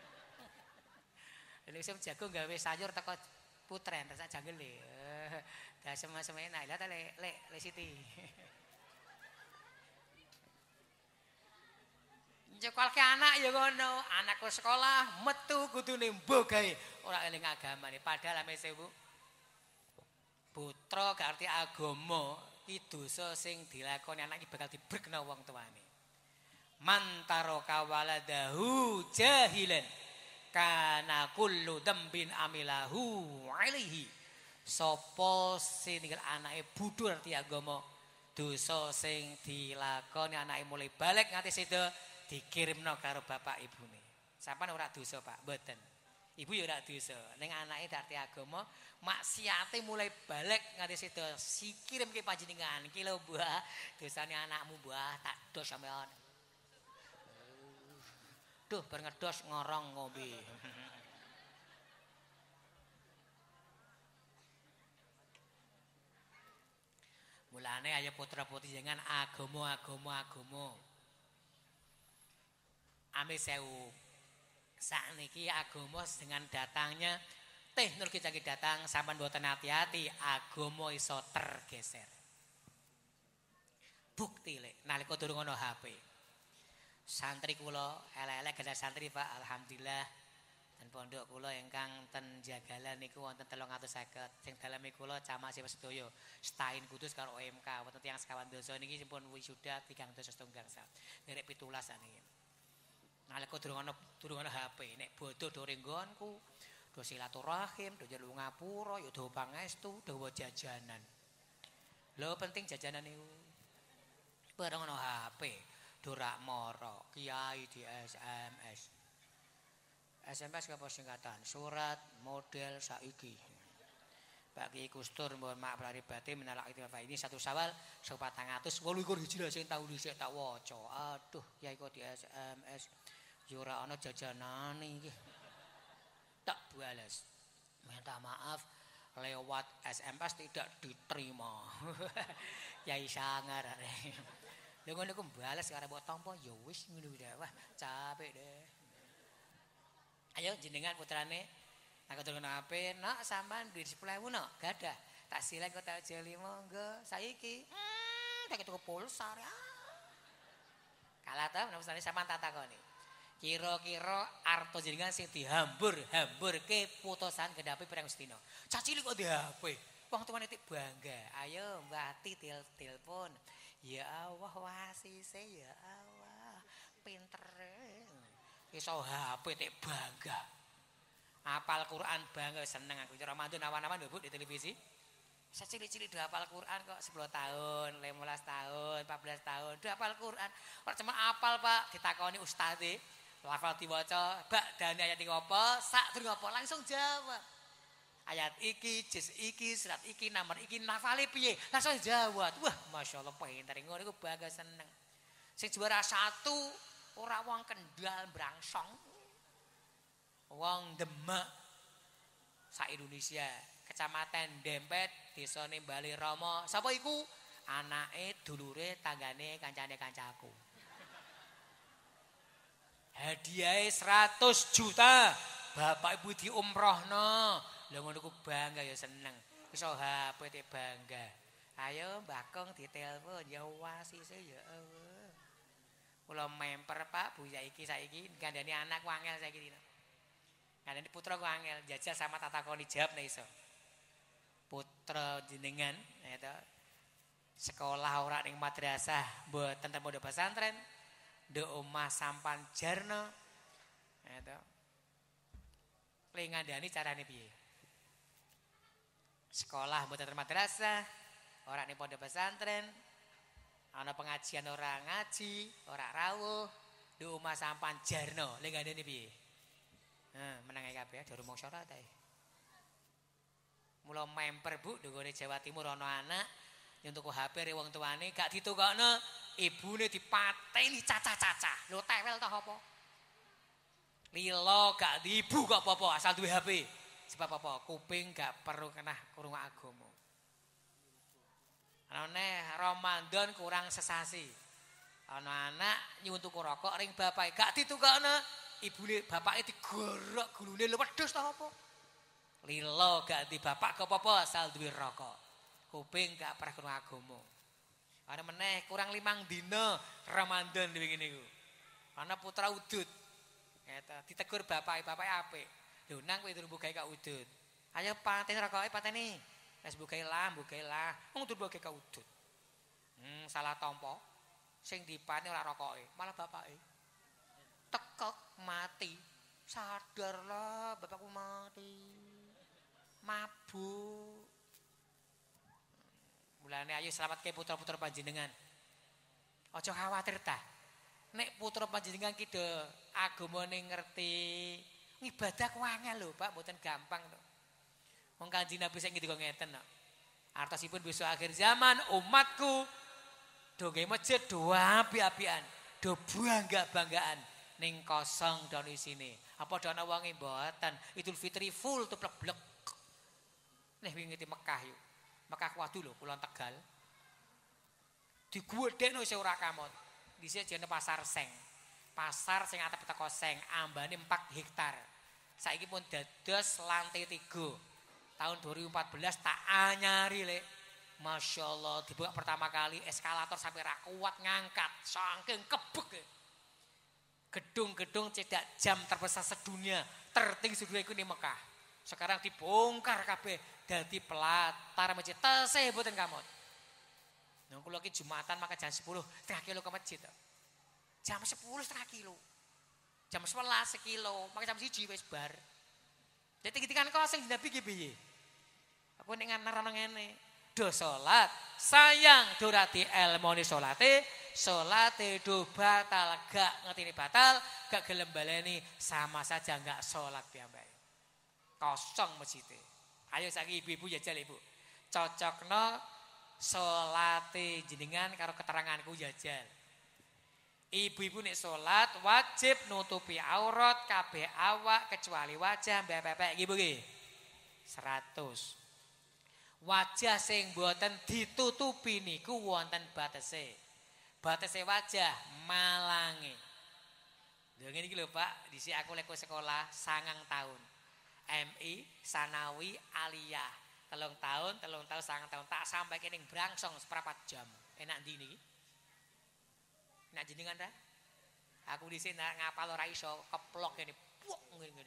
ini sing jagung gawe sayur teko putren sak janggele dah semua enak lah le Siti. Nyekolke anak ya ngono, anakku sekolah metu kudune mbok gawe ora eling agamane padahal ame sewu. Putra gak arti agama iki dosa sing dilakoni anak iki bakal dibrekna wong tuane. Mantaro kawaladahu jahilan kana kullu dzambin amilahu alaihi. Sapa sing ninggal anake budhu arti agama dosa sing dilakoni anake mulai balik nganti sedo dikirimno karo bapak ibune. Sampeyan ora dosa, Pak, mboten. Ibu ya ora dosa. Ning anake arti agama maksiate mulai balik nganti sedo sikirimke panjenengan. Iki lho, Mbah, dosane anakmu, Mbah, tak dos sampean. Duh, bar ngedos ngorong ngombe. Mulane ayo putra-putri jangan agama. Ame sewu. Sakniki agama dengan datangnya teknologi canggih datang sampean mboten hati-hati agama iso tergeser. Bukti lek nalika durung ana HP. Santri kula elek-elek gadah santri Pak alhamdulillah. Dan pondok kula ingkang ten Jagalan niku wonten 350. Sing daleme kula Camat Siwas Sedaya. Stain Kudus karo OMK wonten tiyang sekawan dosa niki sampun wisuda 300 derek 17 niki. Nalika durung ana HP, nek bodho do renggonku, do silaturahim, do njaluk ngapura, ya do pangestu, do jajanan. Lho penting jajanan niku. Bareng ana HP, do rak mara, kiai di SMS. SMS apa singkatan? Surat model saiki. Pak Kiai Gustur mohon maaf lahir batin menalak itu Bapak ini 1 Syawal 1428 Hijriah sing tahun dhisik tak waca. Aduh, Kiai kok di SMS yo ora ana jajanane iki. Tak bales. Minta maaf lewat SMS tidak diterima. Kiai sangar arek. Lha ngono ku bales karo mbok tampa ya wis ngono wah capek deh. Ayo jenengan putrane nak turun HP nak sampean duit 10.000 nak gadah tak sileng kok tak jeli monggo saiki tak tuku pulsa kalah ta menapa sampean tak takoni kira-kira arto jenengan sing dihambur-hamburke putusan gendapi pirang sedina cacili kok di HP wong tuane tik bangga ayo Mbah Ati telepon ya Allah wasise ya Allah pintere iso HP tek bangga. Apal Quran bangga seneng aku. Ramadan awan-awan lho Bu di televisi. Saya cilik-cilik udah hafal Quran kok 10 tahun, 15 tahun, 14 tahun udah hafal Quran. Ora cuma hafal Pak, ditakoni ustaze, lafal diwaca, bak dane ayat iki apa, sak durung apa langsung jawab. Ayat iki, juz iki, surat iki, nomor iki nafale piye? Langsung jawab. Wah, masyaallah pinter ngono iku bangga seneng. Sing juara 1 ora wong Kendal Brangsong. Wong Demak sak Indonesia. Kecamatan Dempet, desane Bali Rama. Sapa iku? Anake, dulure, tanggane, kancane kancaku. Hadiahe 100 juta. Bapak Ibu diumrohno. Lha ngono ku bangga ya seneng. Iso HP te bangga. Ayo Mbah Kong ditelepon ya wasise ya Allah. Kula memper Pak, Bu saiki gandane anak ku angel saiki dina. Gandane putra ku angel, jajal sama tatakoni jawab nek iso. Putra jenengan eta sekolah ora ning madrasah mboten teng pondok pesantren ndek omah sampan jarno eta le ngandani carane piye sekolah mboten teng madrasah ora ning pondok pesantren ana pengajian ora ngaji ora rawuh ndek omah sampan jarno le ngandani piye menang ae kabeh durung mung syarat ae. Mula memper Bu dogone Jawa Timur ana anak nyentuh HP re wong tuane gak ditukokno ibune dipateni cacah-cacah. Lho tewel toh apa? Lilo gak diibu kok apa-apa asal duwe HP. Sebab apa? Kuping gak perlu kena krungu agama. Anane Ramadan kurang sesasi. Ana anak nyuntuh rokok ring bapake gak ditukokno ibune bapake digorok gulune lho wedhus toh apa? Lilo gak di bapak ke apa asal duwe rokok. Kuping gak pernah krungu agama. Ana meneh kurang 5 dina Ramadan wingi niku. Ana putra udud. Eta ditegur bapake apik. Lho nang kowe durung gawe ka udud. Ayo pateni rokoke pateni. Wis bukae lah. Wong durung gawe ka udud. Salah tampa. Sing dipane ora rokoke, malah bapake. Tekek mati. Sadarlah bapakku mati. Mabuk. Mulane ayo selamatke putra-putra panjenengan. Aja khawatir ta. Nek putra panjenengan ki do agamane ngerti, ngibadah ku angel lho, Pak, mboten gampang to. Wong Kanjeng Nabi sing ngendika ngeten kok. Artosipun besok akhir zaman umatku do gawe masjid do api-apian, do bangga-banggaan ning kosong don isine. Apa do ana wonge mboten? Idul Fitri full to blek. Nih wingi di Mekah yuk. Mekah waduh lho kulon Tegal. Digwedhekno isih ora kamot. Dhisik jenenge pasar seng. Pasar sing atep teko seng, ambane 4 hektar. Saiki pun dados lantai 3. Tahun 2014 tak anyari lek. Masyaallah dibuka pertama kali eskalator sampai ra kuat ngangkat saking kebek. Gedung-gedung cedak jam terbesar sedunia, tertinggi sedunia iku di Mekah. Sekarang dibongkar kabeh dadi pelatar masjid. Tesih mboten kamot. Nang kula iki Jumatan maka jam 10 setengah kilo ke masjid. Jam 10 setengah kilo. Jam 11 sekilo, maka jam 1 wis bar. Dadi kitikan kok sing Nabi ki piye? Aku nek nerano ngene. Do salat, sayang do ra dielmoni salate, salate do batal gak ngertine batal, gak gelem baleni sama saja gak salat piyambake. Kosong masjidnya. Ayo saiki ibu-ibu jajal ibu. Cocokno salate jenengan karo keteranganku jajal. Ibu-ibu nek salat wajib nutupi aurat kabeh awak kecuali wajah mbek-mbek nggih Bu nggih. 100. Wajah sing mboten ditutupi niku wonten batese. Batese wajah malange. Lha ngene iki lho Pak, dhisik aku lek sekolah 9 tahun. MI, Sanawi, Aliyah. 3 tahun, 9 tahun tak sampai ning Brangsong seprapat jam. Enak ndi niki? Enak jenengan ta? Aku dhisik ngapal ora iso, keplok ngene. Puk ngene.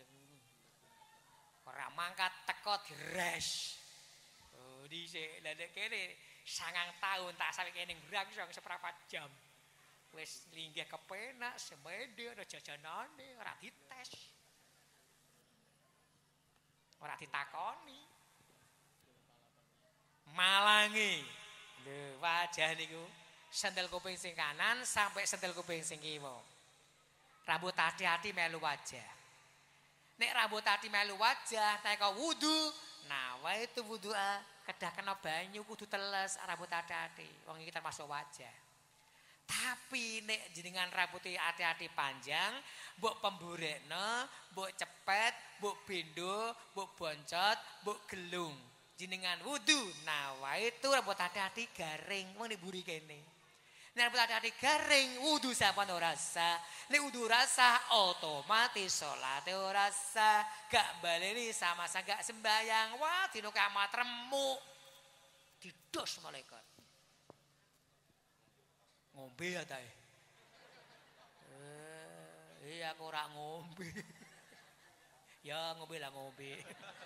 Ora mangkat teko dires. Oh, dhisik lha nek kene 9 tahun tak sampai ning Brangsong seprapat jam. Wis linggih kepenak, semede ana jajanane, ora dites. Ora ditakoni. malangi. Lho, wajah niku sendal kuping sing kanan sampai sendal kuping sing kiwa. Rambut hati-hati melu wajah. Nek rambut hati melu wajah, nek wudu, nah wae itu wudu kedah kena banyu kudu teles rambut hati-hati. Wong iki termasuk wajah. Tapi nek jenengan rambutnya hati-hati panjang, mbok pemburekno, mbok cepet, mbok bendo, mbok boncot, mbok gelung. Jenengan wudu, nah wae itu rambut hati-hati garing, wong diburi kene. Nek rambut hati-hati garing, wudu sampean ora sah. Nek wudu ora sah, otomatis salate ora sah. Gak baleni sama gak sembayang. Wah, dino kiamat remuk. Didos malaikat. Ngombe ya ta? Iya aku ora ngombe. Ya ngombe lah ngombe.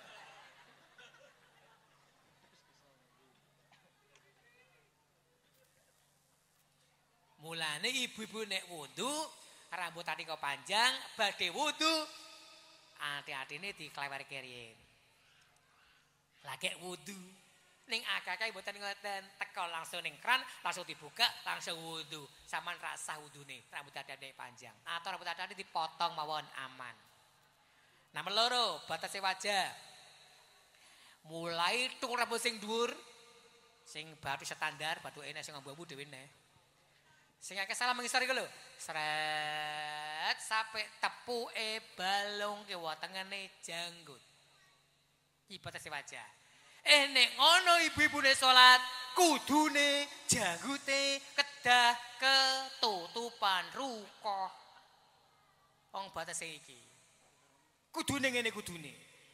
Mulane ibu-ibu nek wudu, rambut tadi kok panjang, badhe wudu, hati-hatine diklewer kiriyen. Lagi wudu. Ning akeh mboten ngoten, teko langsung ning kran, langsung dibuka, langsung wudu. Saman rasah wudune, rambut hati-hati panjang. Atau rambut hati dipotong mawon aman. Nomor loro, batase wajah. Mulai tung rambut sing dhuwur, sing batu standar, batu enek sing ambu-ambu dhewe ne. Sing akeh salah mengisor iku lho. Sret sampai tepuke balung kiwa tengene janggut. Iki batase wajah. Nek ngono ibu-ibune salat kudune janggute kedah ketutupan rukoh. Wong batase iki. Kudune ngene kudune.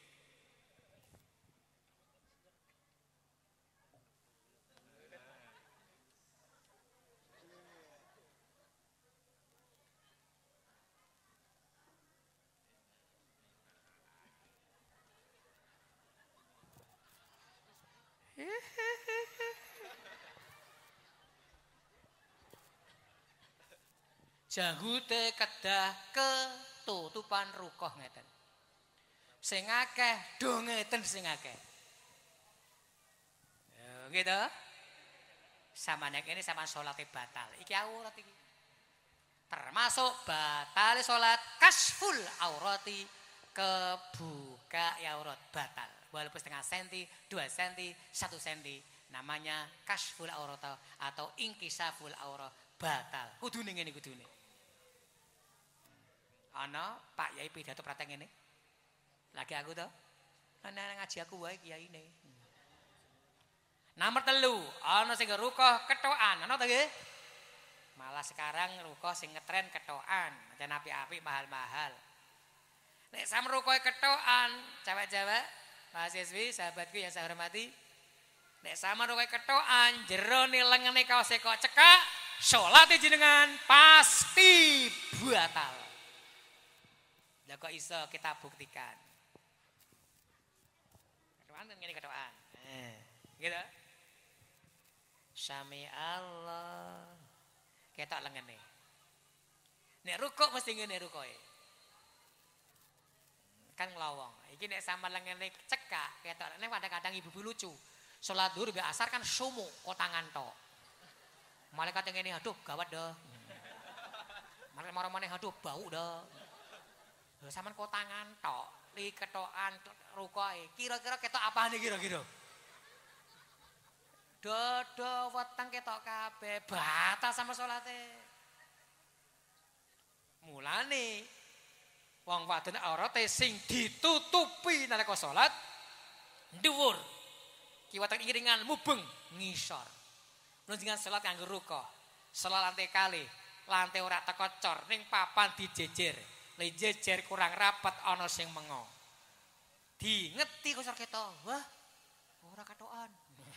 Janggute kedah ketutupan rukoh ngeten. Sing akeh do ngeten sing akeh. Ya gitu. Samane kene sama salate batal. Iki aurat iki. Termasuk batal salat kasful aurati, kebuka aurat batal. Walaupun setengah senti, 2 senti, 1 senti. Namanya kasful aurat atau inkisaful aurat batal. Kudune ngene kudune. Ana Pak Yai pidato prateng ngene. Lagi aku to. Ana ngaji aku wae kiyaine. Nomor 3, ana sing rukoh ketokan, ana to nggih? Malah sekarang rukoh sing ngetren ketokan, aja apik-apik mahal-mahal. Nek sam rukoh ketokan, cewek-cewek, mahasiswi, sahabatku yang saya hormati. Nek sama rukoh ketokan, jero ni lengene kaose kok cekak, salate jenengan pasti batal. Lah kok iso kita buktikan. Ketokan ngene ketokan. Gitu. Sami Allah. Ketok lengene. Nek rukuk mesti ngene rukoke. Kan nglowong. Iki nek sama lengene cekak ketok. Nek kadang-kadang ibu-ibu lucu. Salat zuhur mbek asar kan sumu kotangan tok. Malaikat ngene aduh gawat dah. Malaikat marah-marah aduh bau dah. Lho sampean kotangan tok, li ketokan rukoke. Kira-kira ketok apane kira-kira? Dodo weteng ketok kabeh, batal sama salate. Mulane wong wadon aurate sing ditutupi nalika salat dhuwur. Kiwatan iringan mubeng ngisor. Menjenengan salat nganggo ruko. Salat lantai kali, lantai ora teko cor ning papan dijejer. Le jejer kurang rapat ana sing mengo. Diingeti kok ketok. Wah, ora katokan.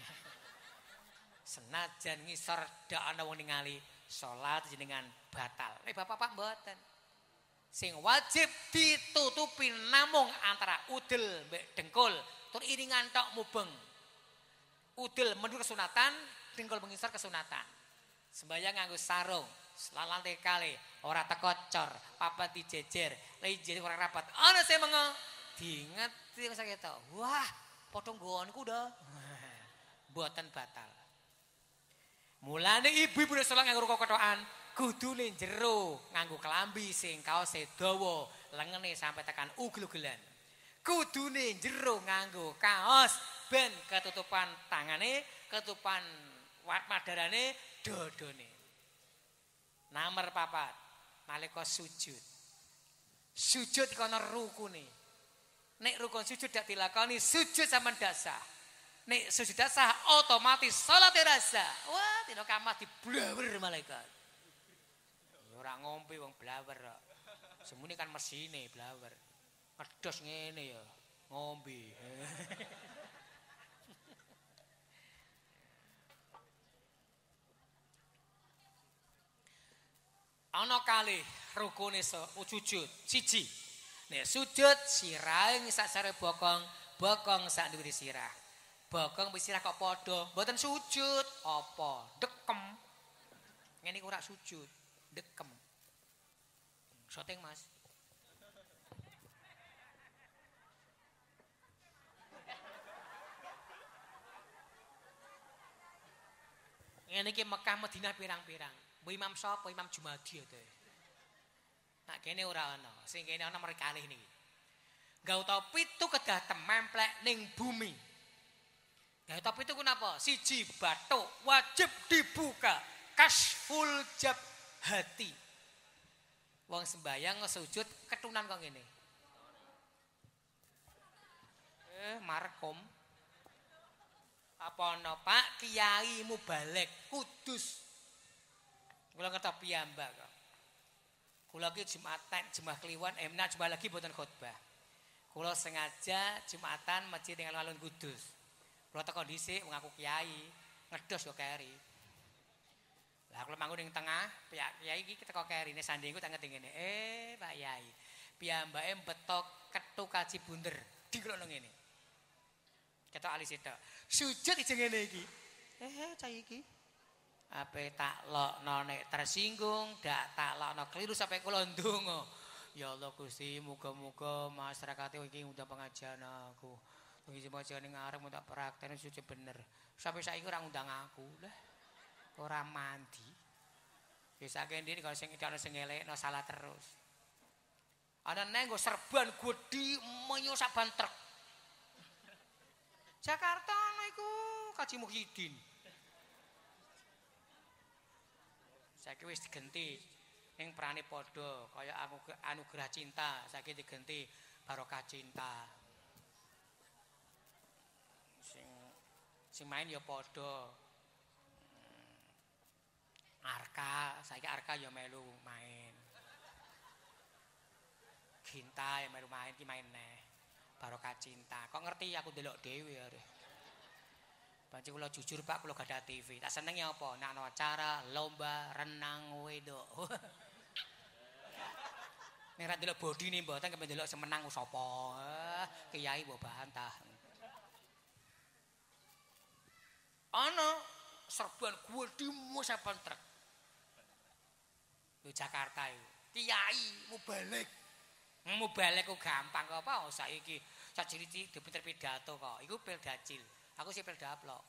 Senajan ngisor dak ana wong ningali, salat jenengan batal. Bapak-bapak mboten. Sing wajib ditutupi namung antara udel mbek dengkul, tur iringan tok mubeng. Udel menuju kesunatan, dengkul mengisor kesunatan. Sembayang nganggo sarung, lantai kali, ora teko cor, papat dijejer, lejer kurang rapat. Ana sing mengo, diingeti kok ketok. Wah, padha nggonku dah. mboten batal. Mulane ibu-ibu salat nganggo ruko kethokan, kudune jero nganggo klambi sing kaose dawa, lengene sampai tekan ugel-ugelan. Kudune jero nganggo kaos ben ketutupan tangane, ketutupan madarane, dodone. Nomor 4, nalika sujud. Sujud kono rukune. Nek rukun sujud dak dilakoni, sujud sampean dasah. Nek sujud dasah otomatis salat rasa. Wah, dina kamah diblawer malaikat. Ora ngombe wong blawer kok. Semune kan mesine blawer. Ngedos ngene ya, ngombe. Ana kalih rukune sujud. Siji. Nek sujud sirahe ngisasare bokong, bokong sak dhuwure sirah. Bokong wis sirah kok padha, mboten sujud apa? Dekem. Ngene iku ora sujud, dekem. Syuting, Mas. Ngene iki Mekah Madinah pirang-pirang. Mbok Imam sapa? Imam Jumadi to. Nak kene ora ana, sing kene ana merkalih niki. Gauta pitu kedah tememplek ning bumi. Gauta pitu ku napa? Siji bathuk wajib dibuka, kasful jabhati. Wong sembayang sujud ketunan kok ngene. Markom. Apa ana Pak Kiai Mubalek Kudus. Kula ngerti piyambak kok. Kula ki Jumatan, Jumat Kliwon, Jumat lagi mboten khotbah. Kula sengaja Jumatan masjid ing alun-alun Kudus. Kula teko dhisik ngaku kiai, ngedos yo keri. Lah kula manggon ning tengah, pihak kiai iki teko kerine sandingku tak ngerti ngene. Pak Yai, piyambake betok kethu kaji bunder. Diklono ngene. Ketok alis itu. Sujud ijeng ngene iki. Cah iki. Ape tak lokno nek tersinggung, dak tak lokno keliru sampai kula ndonga. Ya Allah Gusti, muga-muga masyarakat iki ngundang pengajian aku. Iki pengajian ning arep tak praktekne sujud bener. Sampai saiki ora ngundang aku. Lah ora mandi. Bisa kene kalau sing ana sing ngelekno salah terus. Ana neng nggo serban gedhi menyo saban truk. Jakarta ana iku Kaji Muhyiddin. Saiki wis digenti ning prane padha kaya anugerah cinta, saiki digenti barokah cinta. Sing main ya padha. Arka, saiki Arka ya melu main. Ginta ya melu main ki main neh. Barokah cinta. Kok ngerti aku delok dhewe arek. Pancen kula jujur Pak, kula gadah TV. Tak senenge apa? Nek ana acara lomba renang wedok. Nek ra delok bodine mboten kepen delok semenang sapa. Kiai mbok bantah. Ana serban gedhi saben truk. Di Jakarta itu. Kiai Mubalek. Mubalek ku gampang kok apa saiki sajiriti dipinter pidato kok. Iku pil dacil. Aku sih pil daplok.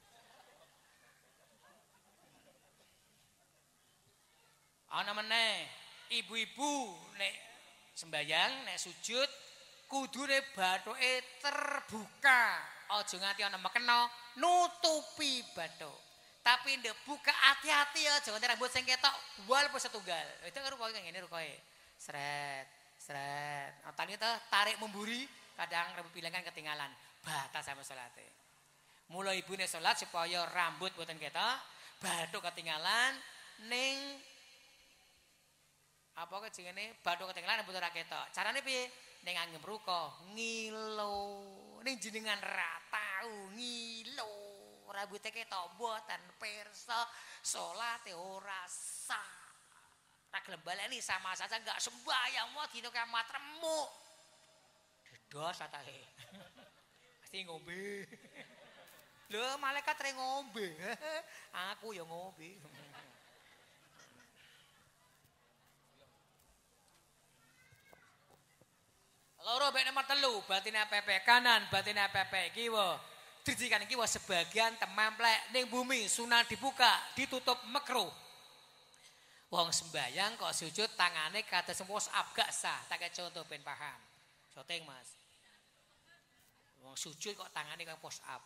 Ana meneh ibu-ibu nek sembayang, nek sujud kudune bathuke terbuka. Aja nganti ana mekena nutupi bathuk. Tapi ndek buka hati-hati aja nganti rambut sing ketok wal po setunggal. Itu kan rukoe ngene rukoe. Sret, sret. Atane tarik memburi, kadang rambut bilangan ketinggalan. Batas sama salate. Mula ibune salat supaya rambut boten ketok, bathuk ketinggalan ning apa kok jenenge bathuk ketinggalan rambut ora ketok. Carane piye? Ning anggem ruko ngilo. Ning jenengan ra tau ngilo. Rambute ketok mboten pirsa, salate ora sah. Tak gelem baleni sama saja enggak sembahyang mau dino kiamat remuk. Dedos atahe. Pasti ngombe. Lho malaikat re ngombe. Aku ya ngombe. Loro bek nomor 3, batine pepe kanan, batine pepe kiwa. Driji kan iki wis sebagian temamplek ning bumi, sunah dibuka, ditutup makruh. Wong sembayang kok sujud tangane kados musab gak sah. Tak kaya contoh ben paham. Syuting Mas. Wong sujud kok tangane kaya push up.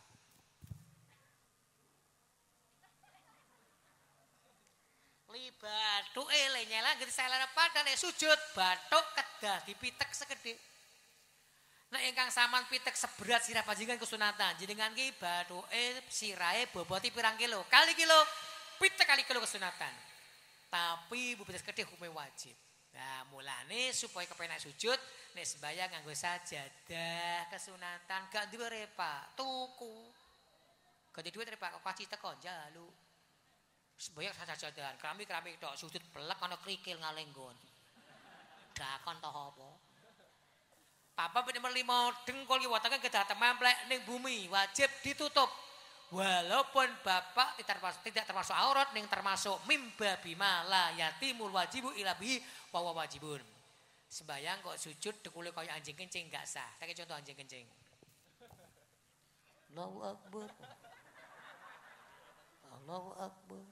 Li bathuke le nyela gitu selera padha nek sujud bathuk kedah dipitek segede. Nek ingkang sampean pitek seberat sirah panjenengan kesunatan. Jenengan ki bathuke sirahe boboti pirang kilo? Kali kilo pitek kali kilo kesunatan. Tapi bu pitek gede hukumnya wajib. Nah mulane supaya kepenak sujud nek sembayang nganggo sajadah kesunatan gak duwe repa tuku. Ganti duit repa kok kaci teko njaluk. Sembayang sajadah keramik tok sujud pelek ana krikil ngalenggon. Dakon toh apa? Papa nomor 5 dengkul ki watake kedah temamplek ning bumi wajib ditutup. Walaupun bapak tidak termasuk aurat ning termasuk mimba bimala yatimul wajibu ila bihi wa wajibun. Sembayang kok sujud dekule kaya anjing kencing gak sah. Tak contoh anjing kencing. Allahu akbar. Allahu akbar.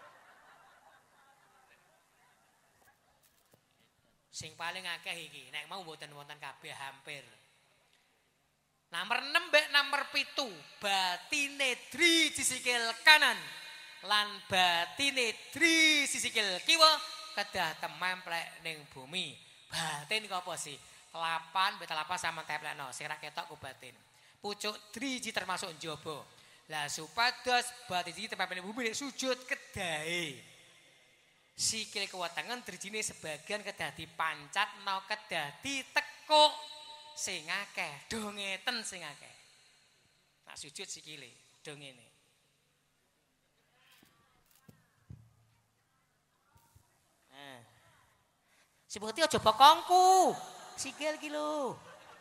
Sing paling akeh iki nek mau mboten wonten kabeh hampir. Nomor 6 mbek nomor 7 batine driji sikil kanan lan batine driji sikil kiwa kedah temamplek ning bumi. Batin kok apa sih? Kelapan mbek telapan sama templekno sing ra ketok ku batin. Pucuk driji termasuk njaba. Lah supados batin iki temamplek ning bumi nek sujud kedahe. Sikil kewatangan drijine sebagian kedah dipancatno kedah ditekuk. Sing akeh, do ngeten sing akeh. Nak sujud sikile, do ngene. Nah. Sebuti aja bokongku. Sikil ki lho.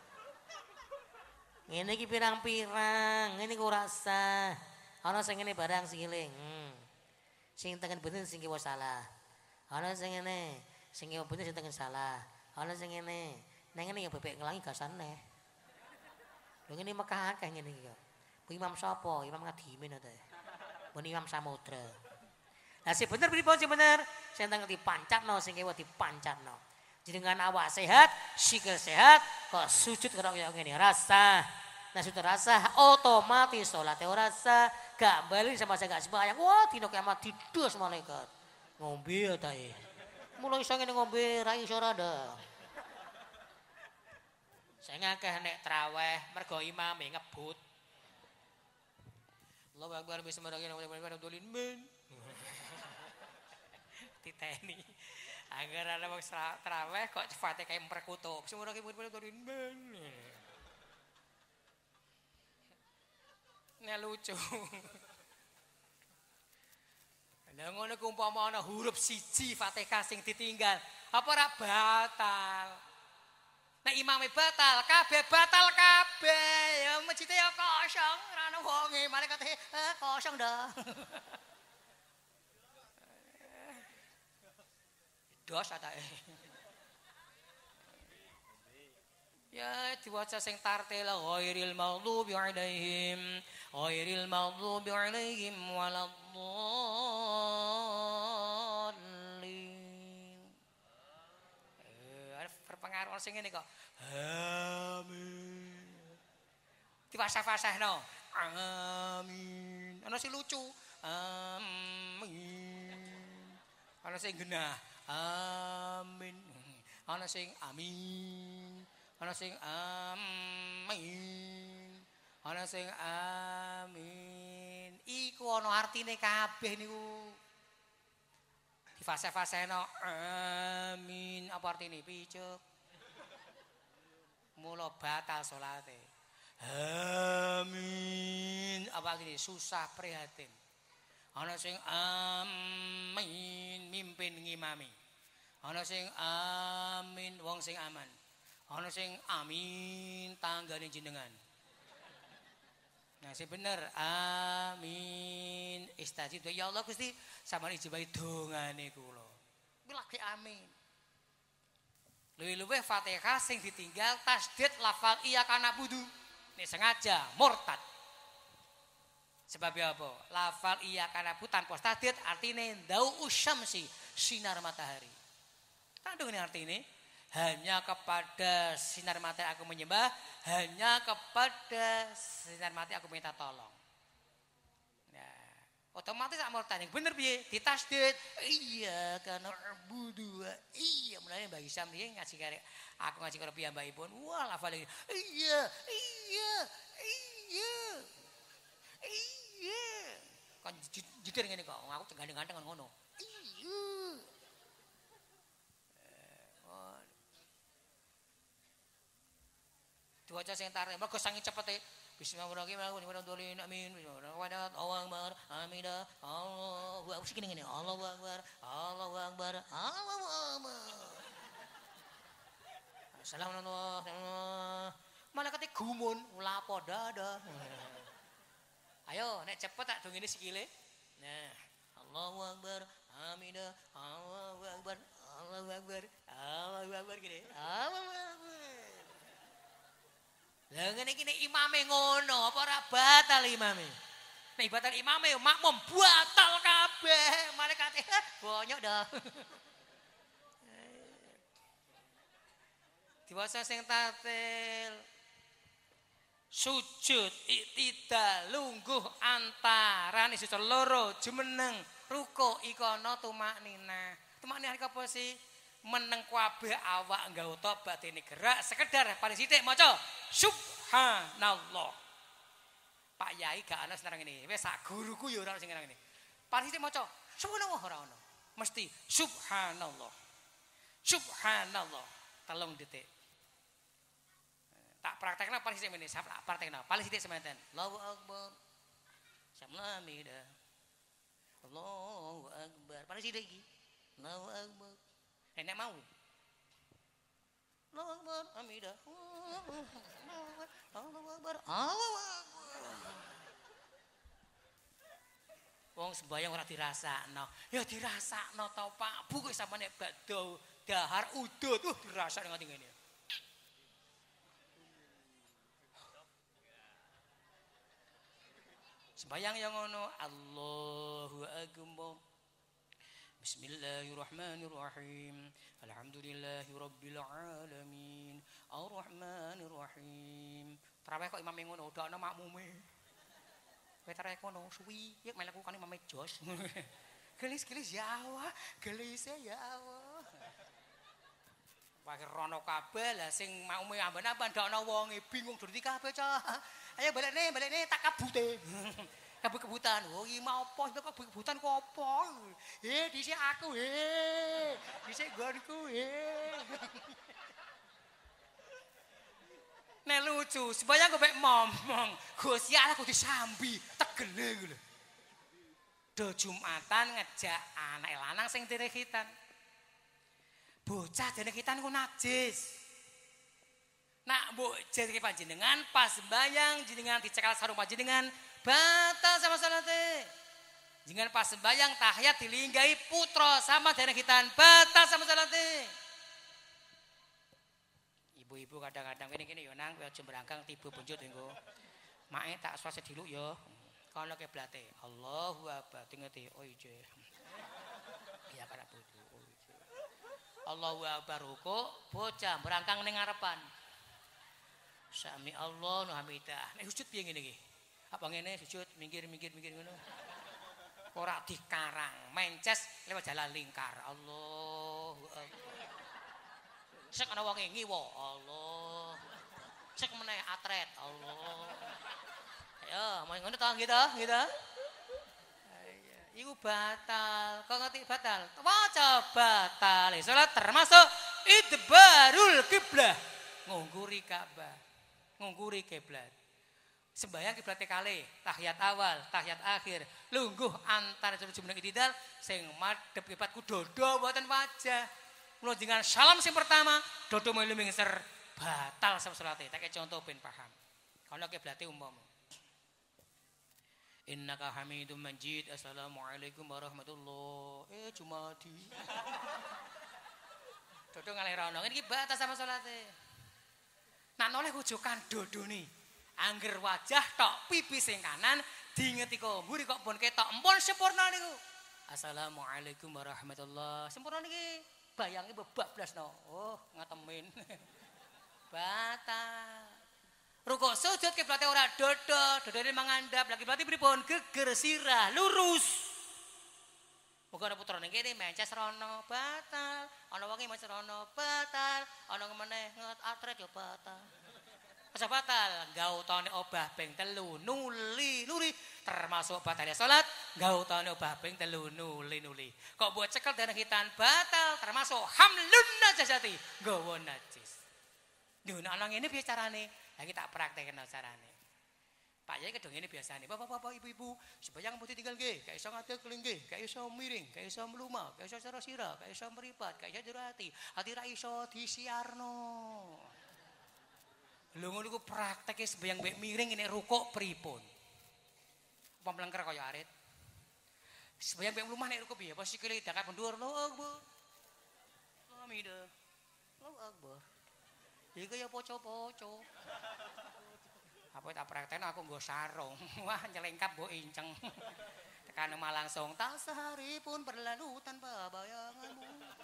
Ngene iki pirang-pirang, ngene ku rasa. Ana sing ngene barang sikile. Sing tengen bener sing kiwa salah. Ana sing ngene, sing kiwa bener sing tengen salah. Ana sing ngene. Neng ini yang bebek ngelangi gasane. Lho ngene Mekah akeh ngene iki kok. Bu Imam sapa? Imam Ngadimin ta. Bu Imam Samudra. Lah sing bener pripun sing bener? Sing teng dipancatno sing kewa dipancatno. Jenengan awak sehat, sikil sehat, kok sujud kaya ngene rasa. Nah sujud rasa otomatis salate ora sah, gak bali sama saya gak sembahyang. Wah, dina kiamat didos malaikat. Ngombe ta e. Mulai iso ngene ngombe ra iso rada. Saya ngakeh nek traweh mergo imame ngebut. Allahu akbar bismillahirrahmanirrahim. Men. Titeni. Agar ana wong traweh kok cefate kaya perkutub. Bismillahirrahmanirrahim. Men. Nek lucu. Lah ngono ku umpama ana huruf siji Fatihah sing ditinggal, apa ora batal? Nek imame batal kabeh ya masjid ya kosong ora ana wonge malaikate kosong dah. Dos atake. Ya diwaca sing tartil ghairil maghdubi alaihim waladdallin. Berpengaruh sing ngene kok. Amin. Diwasa-wasahno. Amin. Ana sing lucu. Amin. Ana sing genah. Amin. Ana sing amin. Ana sing amin. Ana sing amin. Iku ana artine kabeh niku. Di fase-faseno amin. Apa artine picuk? Mula batal salate. Amin. Apa artine susah prihatin. Ana sing amin mimpin ngimami. Ana sing amin wong sing aman. Ana sing amin tanggane jenengan. Nah, sing bener amin istajib. Ya Allah Gusti, sampeyan ijabahi dongane kula. Bilake amin. Luwih-luwih Fatihah sing ditinggal tasdid lafal iya kana budu. Nek sengaja murtad. Sebab apa? Lafal iya kanabu tanpa tadid artinya dau usyamsi sinar matahari. Kandung ini artinya hanya kepada sinar matahari aku menyembah, hanya kepada sinar matahari aku minta tolong. Nah, otomatis amor tanya bener piye ditasdid. Iya karena budu. Iya mulane bagi Sam iki ngaji karek aku ngaji karo piyambakipun. Wah lafal iki. Iya. Iya. Kan jujur ngene kok. Aku gandeng-gandeng ngono. Iya. Diwaca sing tarek, mergo sange cepete. Bismillahirrahmanirrahim. Amin. Wadat Allahu akbar. Hamidah. Allahu akbar. Sing ngene. Allahu akbar. Allahu akbar. Allahu akbar. Assalamualaikum. Malaikate gumun, lapo dadah. Ayo nek cepet tak dongene sikile. Nah, Allahu akbar. Hamidah. Allahu akbar. Allahu akbar. Allahu akbar gini. Allahu akbar. Lah ngene iki nek imame ngono apa ora batal imame? Nek batal imame yo makmum batal kabeh. Malaikate bonyok dah. Diwasa sing tatil. Sujud iktidal lungguh antarané sujud loro jumeneng ruku ikono tumaknina. Tumaknina apa sih? Meneng kabeh awak nggauta batine gerak sekedar paling sithik maca subhanallah. Pak Yai gak ana seneng ngene. Wis sak guruku ya ora sing ngene. Paling sithik maca subhanallah ora ono. Mesti subhanallah. Subhanallah. 3 detik. Tak praktekna paling sithik ngene, tak praktekna. Paling sithik sementen. Allahu akbar. Samlamida. Allahu akbar. Paling sithik iki. Allahu akbar. Enak mau. Allahu akbar, hamidah. Allahu akbar. Allahu akbar. Wong sembayang ora dirasakno. Ya dirasakno to Pak. Bu kok sampeyan nek badha dahar udut dirasakno nganti ngene. Sembayang yang ngono Allahu akbar. Bismillahirrahmanirrahim. Alhamdulillahirabbil alamin. Arrahmanirrahim. Tarawih kok imame ngono, ndakno makmume. Kowe tarawih kono suwi, ya melaku kan imame jos. Gelis-gelis ya Allah, gelise ya Allah. Pakai rono kabeh lah sing makmume amban-amban ndakno wonge bingung durti kabeh cah. Ayo balik nih tak kabute. Kebut-kebutan. Oh iki mau apa? Kebut-kebutan kok apa? Dhisik aku, dhisik nggonku, Nek lucu, sembayang kok mek momong. Gusti Allah kudu disambi, tegele ku lho. Do Jumatan ngejak anak lanang sing direkitan. Bocah direkitan ku najis. Nak mbok jenenge panjenengan pas sembayang jenengan dicekal sarung panjenengan batal sama salate. Jangan pas sembayang tahiyat dilinggahi putra sama direkitan batal sama salate. Ibu-ibu kadang-kadang kene yo nang aja merangkang tiba bunjut engko. Make tak swase diluk yo. Kono kiblate. Allahu akbar tingeti oh ijo. Iya para putu. Oh ijo. Allahu akbar ruku bocah merangkang ning ngarepan. Sami Allah nu hamidah. Nek sujud piye ngene iki? Apa ngene sujud minggir ngono. Ora dikarang, mences lewat jalan lingkar. Allahu akbar. Sek ana wong ngiwa. Allah. Sek meneh atret. Allah. Ayo, mau ngono to gitu. Iku batal. Kok ngerti batal? Waca batal. Salat termasuk idbarul kiblah. Ngungkuri Ka'bah. Ngungkuri kiblat. Sembayang kiblat kalih, tahiyat awal, tahiyat akhir, lungguh antara jumeneng iktidal sing madhep kiblat ku dodo mboten wajah. Mula dengan salam sing pertama, dodo melu mingser batal salate. Tak contoh ben paham. Kana kiblate umpama. Innaka Hamidum Majid. Assalamualaikum warahmatullahi Jumadi. Dodo ngalih rono. Iki batal sama salate. Nak noleh kujukan dodone. Angger wajah tok pipi sing kanan diinget iku mburi kok pun ketok empun sempurna niku. Assalamualaikum warahmatullahi. Sempurna niki bayange bablasno. Oh, ngatemin. Batal. Rukuk sujud kiblate ora dodo, dodone mangandhap. Lagi berarti pripun? Geger sirah lurus. Muga ana putra ning kene mences rono batal. Ana wong mences rono batal. Ana meneh nget atret yo batal. Masa batal, gautane obah ping 3 nuli termasuk batalnya salat, gautane obah ping 3 nuli. Kok buat cekel darah hitan batal termasuk hamlun najasati, gawa najis. Lho nek ana ngene piye carane? Lah iki tak praktekno carane. Pak Yai kedong ini biasane, bapak-bapak, ibu-ibu, sebayang mesti tinggal nggih, gak iso ngadeg nggih, gak iso miring, gak iso mlumah, gak iso cara sirah, gak iso mripat, gak iso jero ati ra iso disiarno. Lho ngono iku prakteke sembayang mbek miring nek rukuk pripun? Apa mlengker kaya arit? Sembayang mbek mlumah nek rukuk piye? Apa sikile dangkal mundur? Allahu Akbar. Hamidah. Allahu Akbar. Iki kaya poco-poco. Apa tak praktekno aku nggo sarung. Wah nyelengkap mbok inceng. Tekan omah langsung tak sehari pun berlalu tanpa bayanganmu.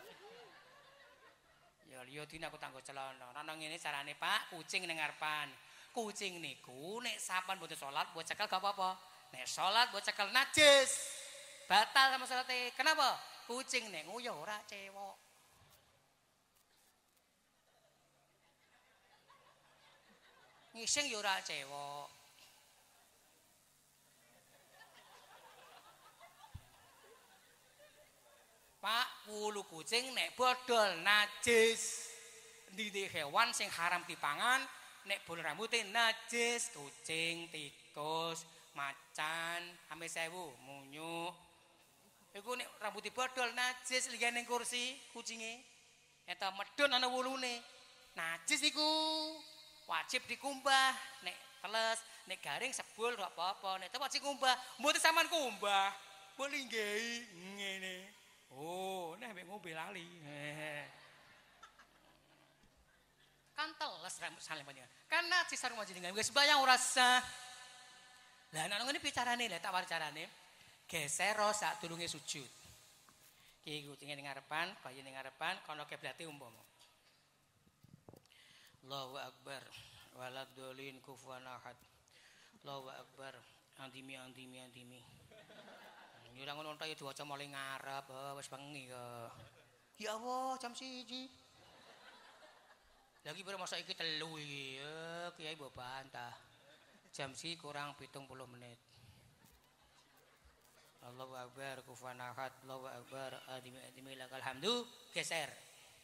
Ya liya dina aku tanggo celana. Ana ngene carane Pak, kucing ning ngarepan. Kucing niku nek sapan mboten salat mbok cekel gak apa-apa. Nek salat mbok cekel najis. Batal sama salate. Kenapa? Kucing nek nguyuh ora cewek. Ngising ya ora cewek. Pak, wulu kucing nek bodol najis. Ndi hewan sing haram dipangan nek bol rambute najis, kucing, tikus, macan, ame 1000, munyuk. Iku nek rambut bodol najis liyane ning kursi kucinge. Eta medhun ana wulune. Najis iku wajib dikumbah. Nek teles, nek garing sebul gak apa-apa. Nek wajib kumbah, mboten sampean kumbah. Mbok linggehi ngene. Oh, nek mbek ngombe lali. Kan teles rambut saleh panjenengan. Kan najis sarung panjenengan wis sembayang ora sah. Lah nek ngene piye carane? Lah tak war carane. Geser sak durunge sujud. Ki kucinge ning ngarepan, bayi ning ngarepan, kono kiblate umpama. Allahu Akbar. Waladhdallin kufuwan ahad. Allahu Akbar. Andimi. Ora ngono ta ya diwaca male ngarep, wis bengi ya. Ya Allah, jam 1. Lagi baru masa iki 3 iki. Ya, Kiai mbok bantah. Jam 1 kurang 70 menit. Allahu Akbar, kufuwan ahad. Allahu Akbar, adimi lakal hamdu. Geser.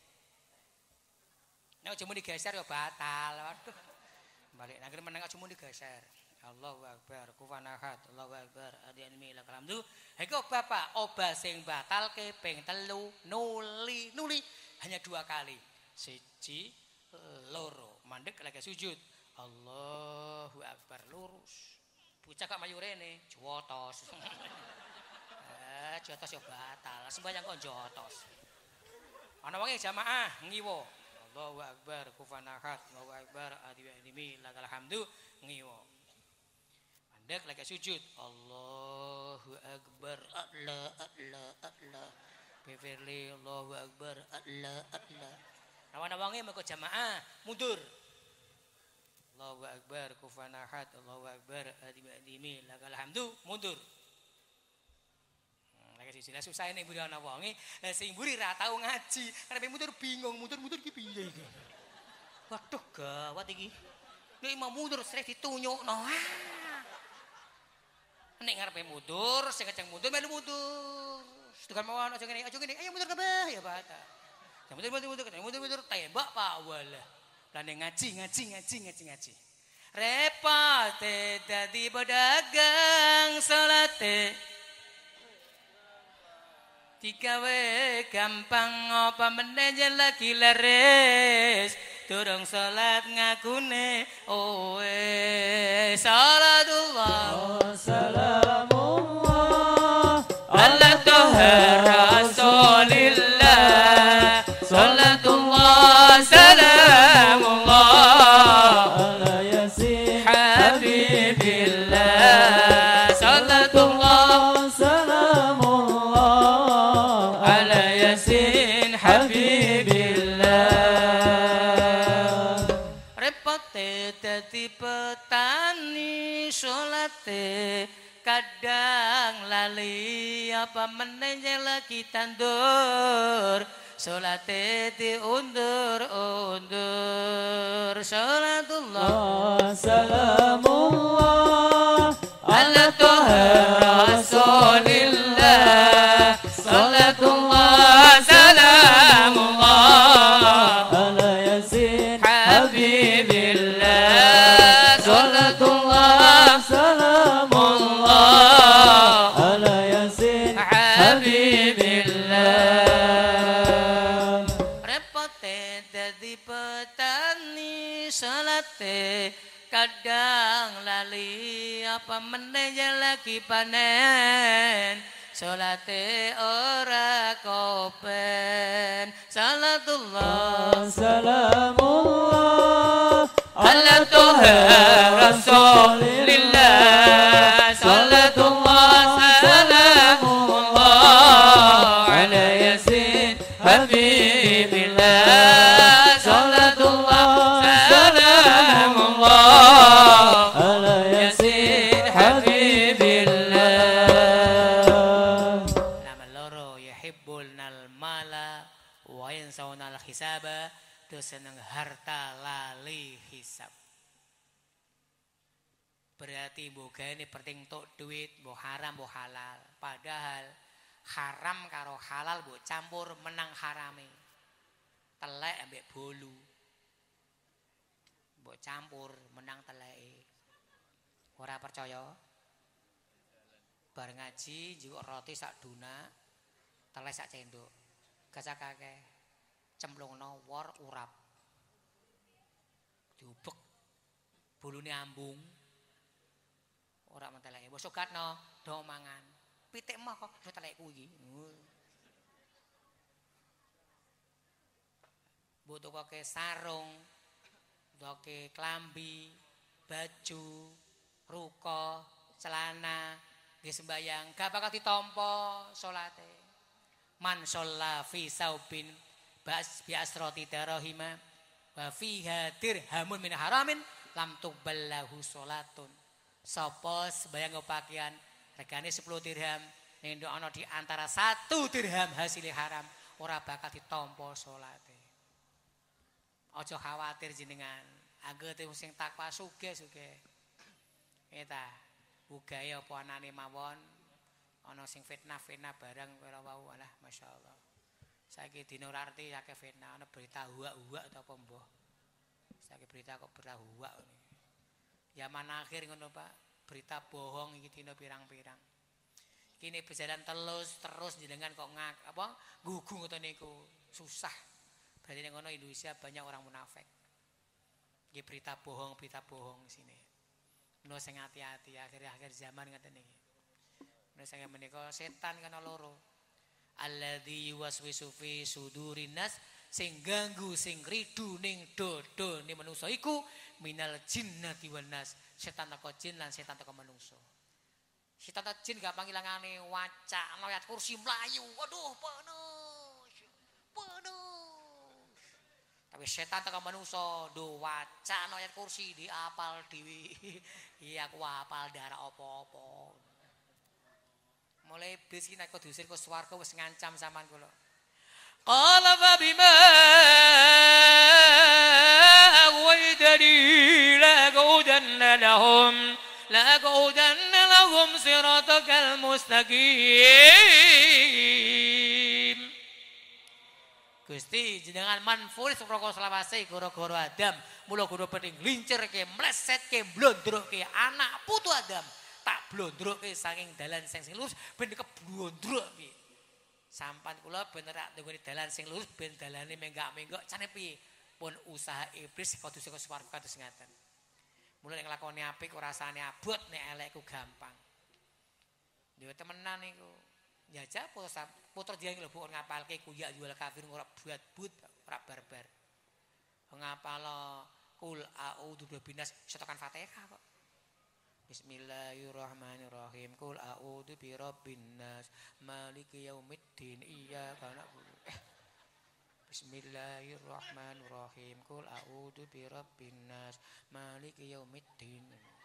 Nek aja muni digeser ya batal. Waduh. Balik nang kene meneng aja muni digeser. Allahu Akbar, kufuwan ahad. Allahu Akbar, adimi lakal hamdu. Iki Bapak, obah sing batalke ping 3 nuli. Hanya 2 kali. 1 loro. Mandek lagi sujud. Allahu Akbar lurus. Bocah kok mayu rene, jotos. Jotos ya batal. Sembayang kok jotos. Ana wong jamaah ngiwa. Allahu Akbar kufuwan ahad. Allahu Akbar adimi lakal hamdu ngiwa. Mandek lagi sujud. Allahu Akbar Allah. Beverly Allahu Akbar Allah. Nawan-nawange mengko jamaah mundur. Allahu Akbar kufuwan ahad. Allahu Akbar adimi lakal hamdu mundur. Lagi sila susah nek mburi ana wonge, sing mburi ra tau ngaji, arepe mundur bingung, mundur ki piye iki. Waduh gawat iki. Nek mau mundur srek ditunyukno. Nek ngarepe mundur, sing keceng mundur melu mundur. Sedegan mawon aja ngene, ayo mundur kabeh ya bata. Ya mundur, tembak Pak wala. Lah nek ngaji. Repot dadi pedagang salate. Digawe gampang apa meneh lagi laris durung salat ngakune salatullah salamullah ala toha rasulillah salatullah salamullah ala yasin habibillah حبيب الله repote dadi petani salate kadang lali apa meneh lagi tandur salate diundur-undur salatullah salamullah ala toha rasulillah salatullah salamullah ala yasin habibillah salatullah salamullah ala yasin habibillah repote dadi petani salate kadang lali apa meneh lagi panen salate ora kopen salatullah salamullah ala toha rasulillah salatullah salamullah ala yasin habibillah salatullah salamullah ala yasin habibillah nama loro yuhibbul nal mala wa yansawna al hisaba do seneng harta lali hisab berarti boga ini penting tok duit mbok haram mbok halal padahal haram karo halal mbok campur menang harame telek ambek bolu mbok campur menang teleke ora percaya bar ngaji juga roti sak duna telek sak cendok gacak akeh cemplungno wor urap diubek bolune ambung ora menteleke mbok sokatno do mangan pitik mah kok do telekku iki mbok tukoke sarung tukoke klambi baju ruko celana nggih sembayang gak bakal ditampa salate man shalla fi saubin bas bi asrati darahima wa fiha dirhamun min haramin lam tuqballahu salatun sapa sembayang pakaian regane 10 dirham ning ana di antara 1 dirham hasil haram ora bakal ditampa salate aja khawatir jenengan anggere sing takwa sugih-sugih eta bugae apa anane mawon ana sing fitnah-fitnah barang ora wau alah masyaallah saiki dina ora arti akeh fitnah ana berita huak-huak ta apa mbah saiki berita kok berita huak zaman akhir ngono Pak berita bohong iki dina pirang-pirang kini berjalan terus jenengan kok gugu ngoten niku susah berarti ning ngono Indonesia banyak orang munafik iki berita bohong sini no sing hati-hati akhir-akhir zaman ngoten niki no sing menika setan kana loro alladzi yuwaswisu fi sudurin nas sing ganggu sing ridu ning dodone manungsa iku minal jinnati wan nas setan teko jin lan setan teko manungsa setan teko jin gak pangilangane wacana ayat kursi mlayu waduh penuh tapi setan teko manungsa do wacana ayat kursi diapal dhewe iya aku apal darah apa-apa mulai iblis iki nek diusir ke swarga wis ngancam sampean kula qala fa bima aghwaytani la'aqudanna lahum siratakal mustaqim Gusti jenengan manfur saka selawase gara-gara Adam mula guru penting lincirke mlesetke blondroke anak putu Adam tak blondroke saking dalan sing lurus ben keblondrok piye sampan kula ben rak nggone dalan sing lurus ben dalane menggak-menggok cane piye pun usaha iblis kados saka swarga kados ngaten mula nek nglakoni apik ora rasane abot nek elek ku gampang yo temenan niku njajal putra dia lho bu ngapalke kuya jual kafir ora buat-but ora barbar ngapalo kul a'udzu binas setokan Fatihah kok Bismillahirrahmanirrahim kul a'udzu birabbin nas maliki yaumiddin iyyaka na'budu Bismillahirrahmanirrahim. Qul a'udzu birabbin nas, maliki yaumiddin.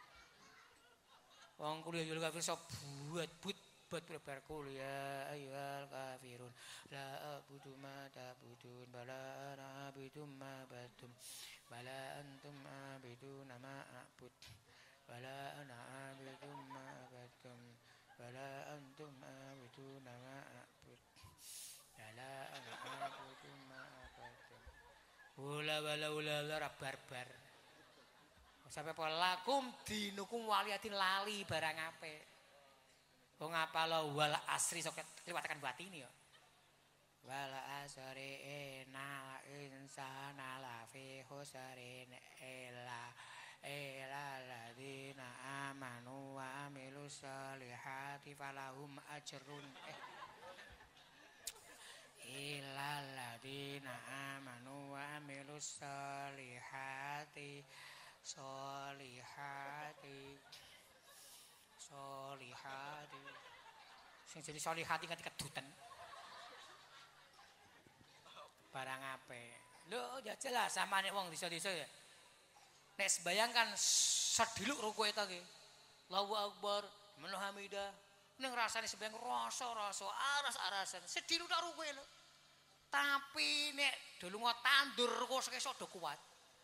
Wong kuliah yo kafir sok buat prebar kuliah ayyuhal kafirun la a'budu ma ta'budun bala ana a'budu ma ba'dum bala antum a'buduna ma a'bud bala ana a'budu ma ba'dum bala antum a'buduna ma a'bud bala ana a'budu ma ba'dum ula barbar sampai pelakum dinukum waliatin lali barang ape. Wong ngapalo wal asri sok kliwatakan batine ya. Wal asri innal insana lafi khusrin illa alladzina amanu wa amilus solihati falahum ajrun illa alladzina amanu wa amilus solihati sing jadi solihati kan kedutan barang ape lho ya jelas sama nek wong desa-desa ya nek bayangkan sediluk ruku eta ki Allahu Akbar Allahu hamidah ning rasane sembayang rasa-rasa aras-arasan sediluk tak ruku lho tapi nek dolunga tandur kok sekesok do kuat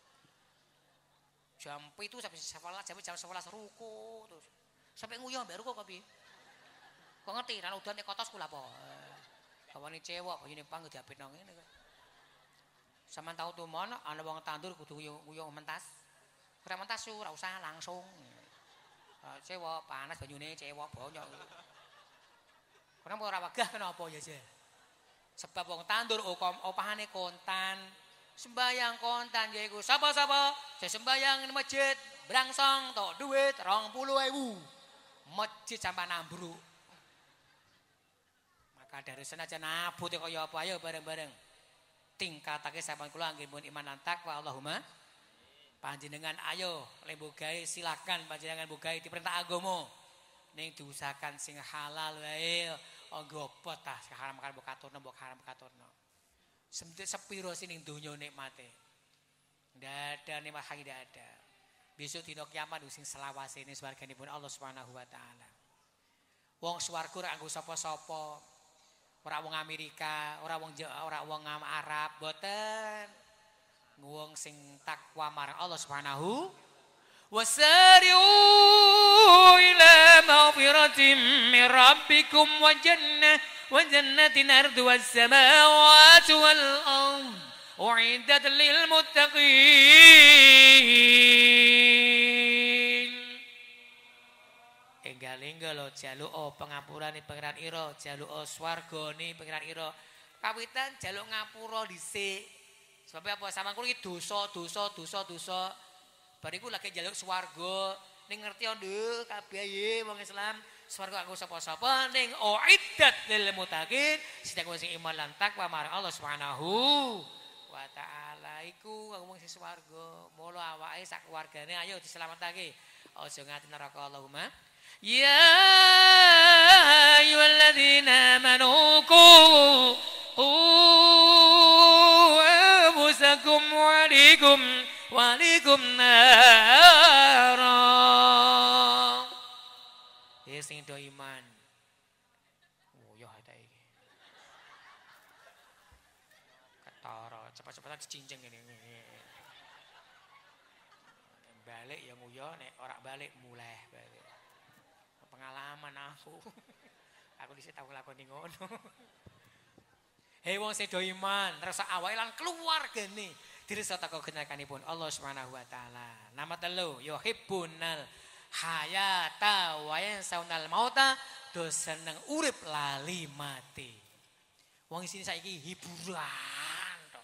jam 7 sampai jam 11 ruku terus sampai nguyah mbak ruku kok piye kok ngerti nek udan nek kotos kula apa kawane cewek bayine pang diapit nang ngene kok sampean tau tumon ana wong tandur kudu nguyuh mentas ora mentas ora usah langsung cewek panas banyune cewek bonyok ora ora wegah kenapa ya je sebab wong tandur opahane kontan sembayang kontan yaiku sapa-sapa sembayang di masjid brangsong tok duit 20.000 masjid sampai nambruk maka dari sana aja nabut kaya apa ayo bareng-bareng tingkatake sampean kula nggih mun iman lan takwa Allahumma panjenengan ayo lembu gawe silakan panjenengan bogawe diperintah agama ning diusahakan sing halal wae nggo tah haram kan mbok katurno mbok haram katurno sepiro sih ning donya nikmate ndak ada nikmat hakiki ndak ada besok dina kiamat sing selawasene swarganipun Allah Subhanahu wa taala wong swarga ora nganggo sapa-sapa ora wong Amerika ora wong Arab boten wong sing takwa marang Allah Subhanahu wasari'u ila maghfiratin min rabbikum wa jannatin arduha as-samawati wal ard u'iddat lil muttaqin enggal-enggal lo jaluk pengapurane pangeran ira jaluk swargane pangeran ira kawitan jaluk ngapura dhisik sebab apa sampeyan kuwi dosa bariku lagi jaluk swarga ning ngerti nduk kabeh wong Islam swarga kanggo sapa-sapa ning uiddat lil muttaqin sing sing iman lan takwa marang Allah Subhanahu wa taala iku wong sing swarga mula awake sak keluargane ayo diselametake aja ngati neraka Allahumma ya ayyuhalladzina amanu qu anfusakum wa walikum nara sing do iman oh ya ada iki ketara cepat-cepatan dicinceng ngene balik ya nguyo nek ora balik mulai balik pengalaman aku dhisik tau nglakoni ngono hei wong sedo iman rasa awake lan keluargane dirisa teko genyakanipun Allah Subhanahu wa taala. Nama telu yuhibbunal hayata wa yansaunal mauta do seneng urip lali mati. Wong isine saiki hiburan tok.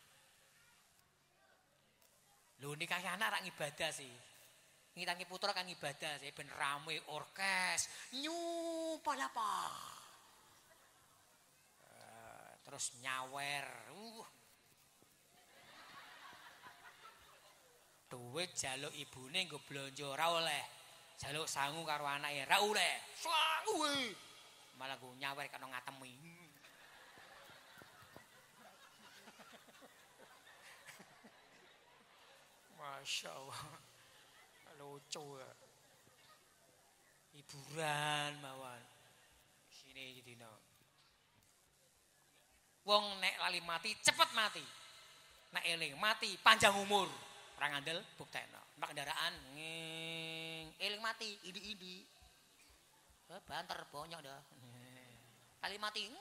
Lho nikah anak rak ibadah sih. Ngitangi putra kan ibadah sih ben rame orkes nyupalapa. Terus nyawer. Duit jaluk ibune nggo blonjo ora oleh. Jaluk sangu karo anake ora oleh. Sangu malah nggo nyawer kena ngatemi. Masya Allah. Lucu ya. Hiburan mawon. Sini iki dina. Wong nek lali mati cepet mati. Nek eling mati panjang umur. Ora ngandel buktekno. Numpak kendaraan eling mati idi-idi. Banter bonyok dah. Lali mati.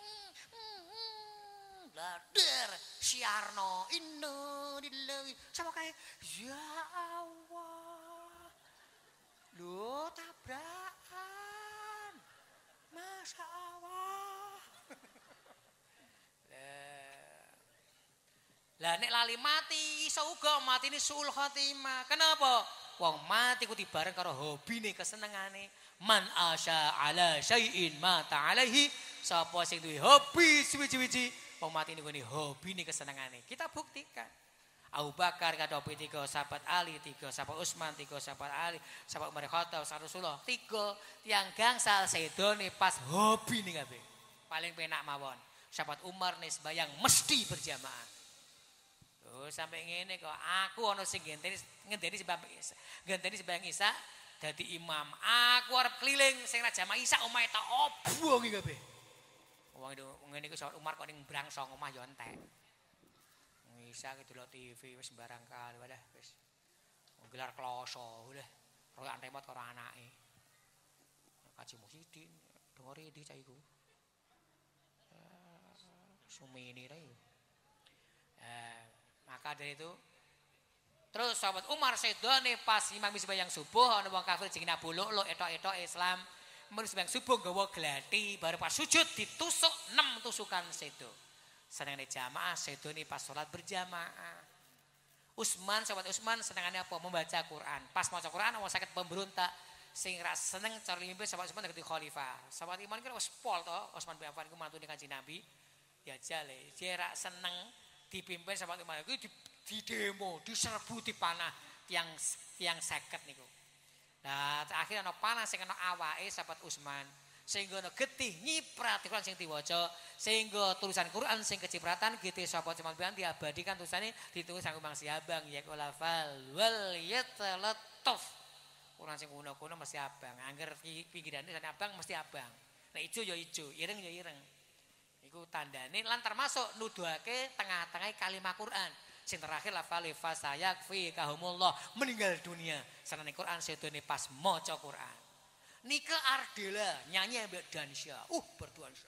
Blader siarno inna lillahi sama kayak ya Allah. Loh tabrakan. Masya Allah. Lah nek lali mati iso uga matine suul khotimah. Kenapa? Wong mati ku dibareng karo hobine kesenengane. Man asya ala syai'in mata alaihi. Sapa sing duwe hobi suwi-wiji wong mati niku hobine kesenengane. Kita buktikan. Abu Bakar kata 3 sahabat Ali, 3 sahabat Utsman, 3 sahabat Ali, sahabat Umar Khattab, sahabat Rasulullah, 3 tiang gangsal sedone pas hobi nih kabeh. Paling penak mawon. Sahabat Umar nih sembayang mesti berjamaah. Oh sampai ngene kok aku ana sing ngenteni sembayang Isya dadi imam. Aku arep keliling sing ra jamaah Isya omahe tak obong iki kabeh. Wong ngene iki sahabat Umar kok ning brangsong omah yo entek. Isya ki delok TV wis sembarang kali wadah wis. Gelar kloso udah. Royak remote karo anake. Kaji Muhyiddin, dengori di cah iku. Sumini ra yo. Maka dari itu terus sahabat Umar sedone pas imam sembahyang subuh ana wong kafir jeng nabuluk lo etok-etok Islam men sembahyang subuh gawa glati baru pas sujud ditusuk 6 tusukan sedo. Senengane jamaah sedone pas salat berjamaah. Utsman sahabat Utsman senengane apa? Membaca Quran. Pas maca Quran wong sakit pemberontak sing ra seneng cara mimpin sahabat Utsman dadi khalifah. Sahabat iman ki wis pol to Utsman bin Affan ku mantune Kanjeng Nabi. Ya jale, dia ra seneng dipimpin sahabat Utsman iku di demo, diserbu dipanah tiang 50 niku. Nah, akhirnya ana panah sing ana awake sahabat Utsman. Sehingga ana getih nyiprat Quran sing diwaca, sehingga tulisan Quran sing kecipratan getih sahabat Utsman bin diabadikan tulisane ditulis kanggo mangsi abang ya kulafal wal yatalattaf. Quran sing kuno-kuno mesti abang, angger pinggirane sane abang mesti abang. Nek ijo ya ijo, ireng ya ireng. Iku tandane lan termasuk nuduhake tengah-tengah kalimat Quran. Sing terakhir lafal fasayak fi kahumullah meninggal dunia. Sanane Quran sedone pas maca Quran. Nika Ardela nyanyi ambek Dansya. Berduansya.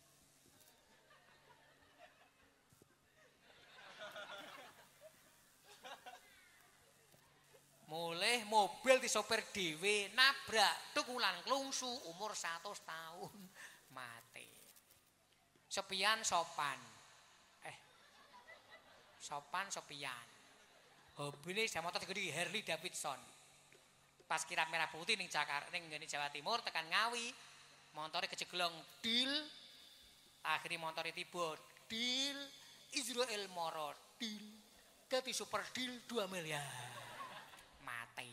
Mulai mobil di sopir dhewe nabrak tukulan klungsu umur 100 tahun mati. Sopian sopan. Sopan Sopian. Hobine sama motor gede Harley Davidson. Pas kirap merah putih ning Jakarta ning ngene Jawa Timur tekan Ngawi montore kejeglong dil akhirnya montore tiba dil Israel moro dil dadi super dil 2 miliar mati.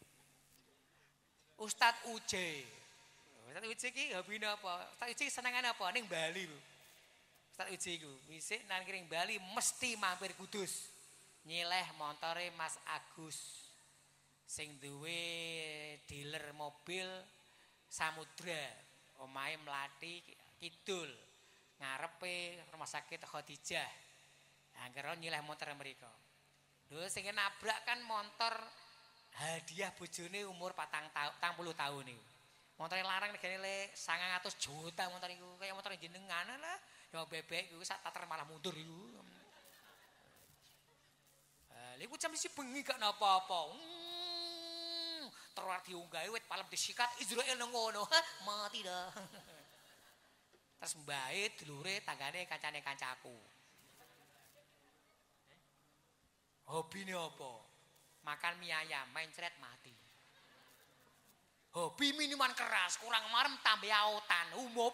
Ustadz Uje ki hobine apa? Ustadz Uje senengane apa? Ning Bali lho. Ustadz Uje iku wisik nang kiring Bali mesti mampir Kudus nyileh montore Mas Agus sing duwe dealer mobil Samudra omahe Mlati Kidul ngarepe rumah sakit Khadijah. Angger nyileh motor mereka. Lho sing nabrak kan motor hadiah bojone umur 40 tahun niku. Montore larang negane le 900 juta motor iku kaya motor jenengan lah. Ya bebek iku sak tater malah mundur iku. Lha iku jam isi bengi gak napa-apa. Terus diunggahi wit palem disikat Israel nang ngono. Mati dah. Terus mbae dulure tanggane kancane kancaku. Hobine apa? Makan mie ayam, main cret mati. Hobi minuman keras, kurang marem tambah autan, umup.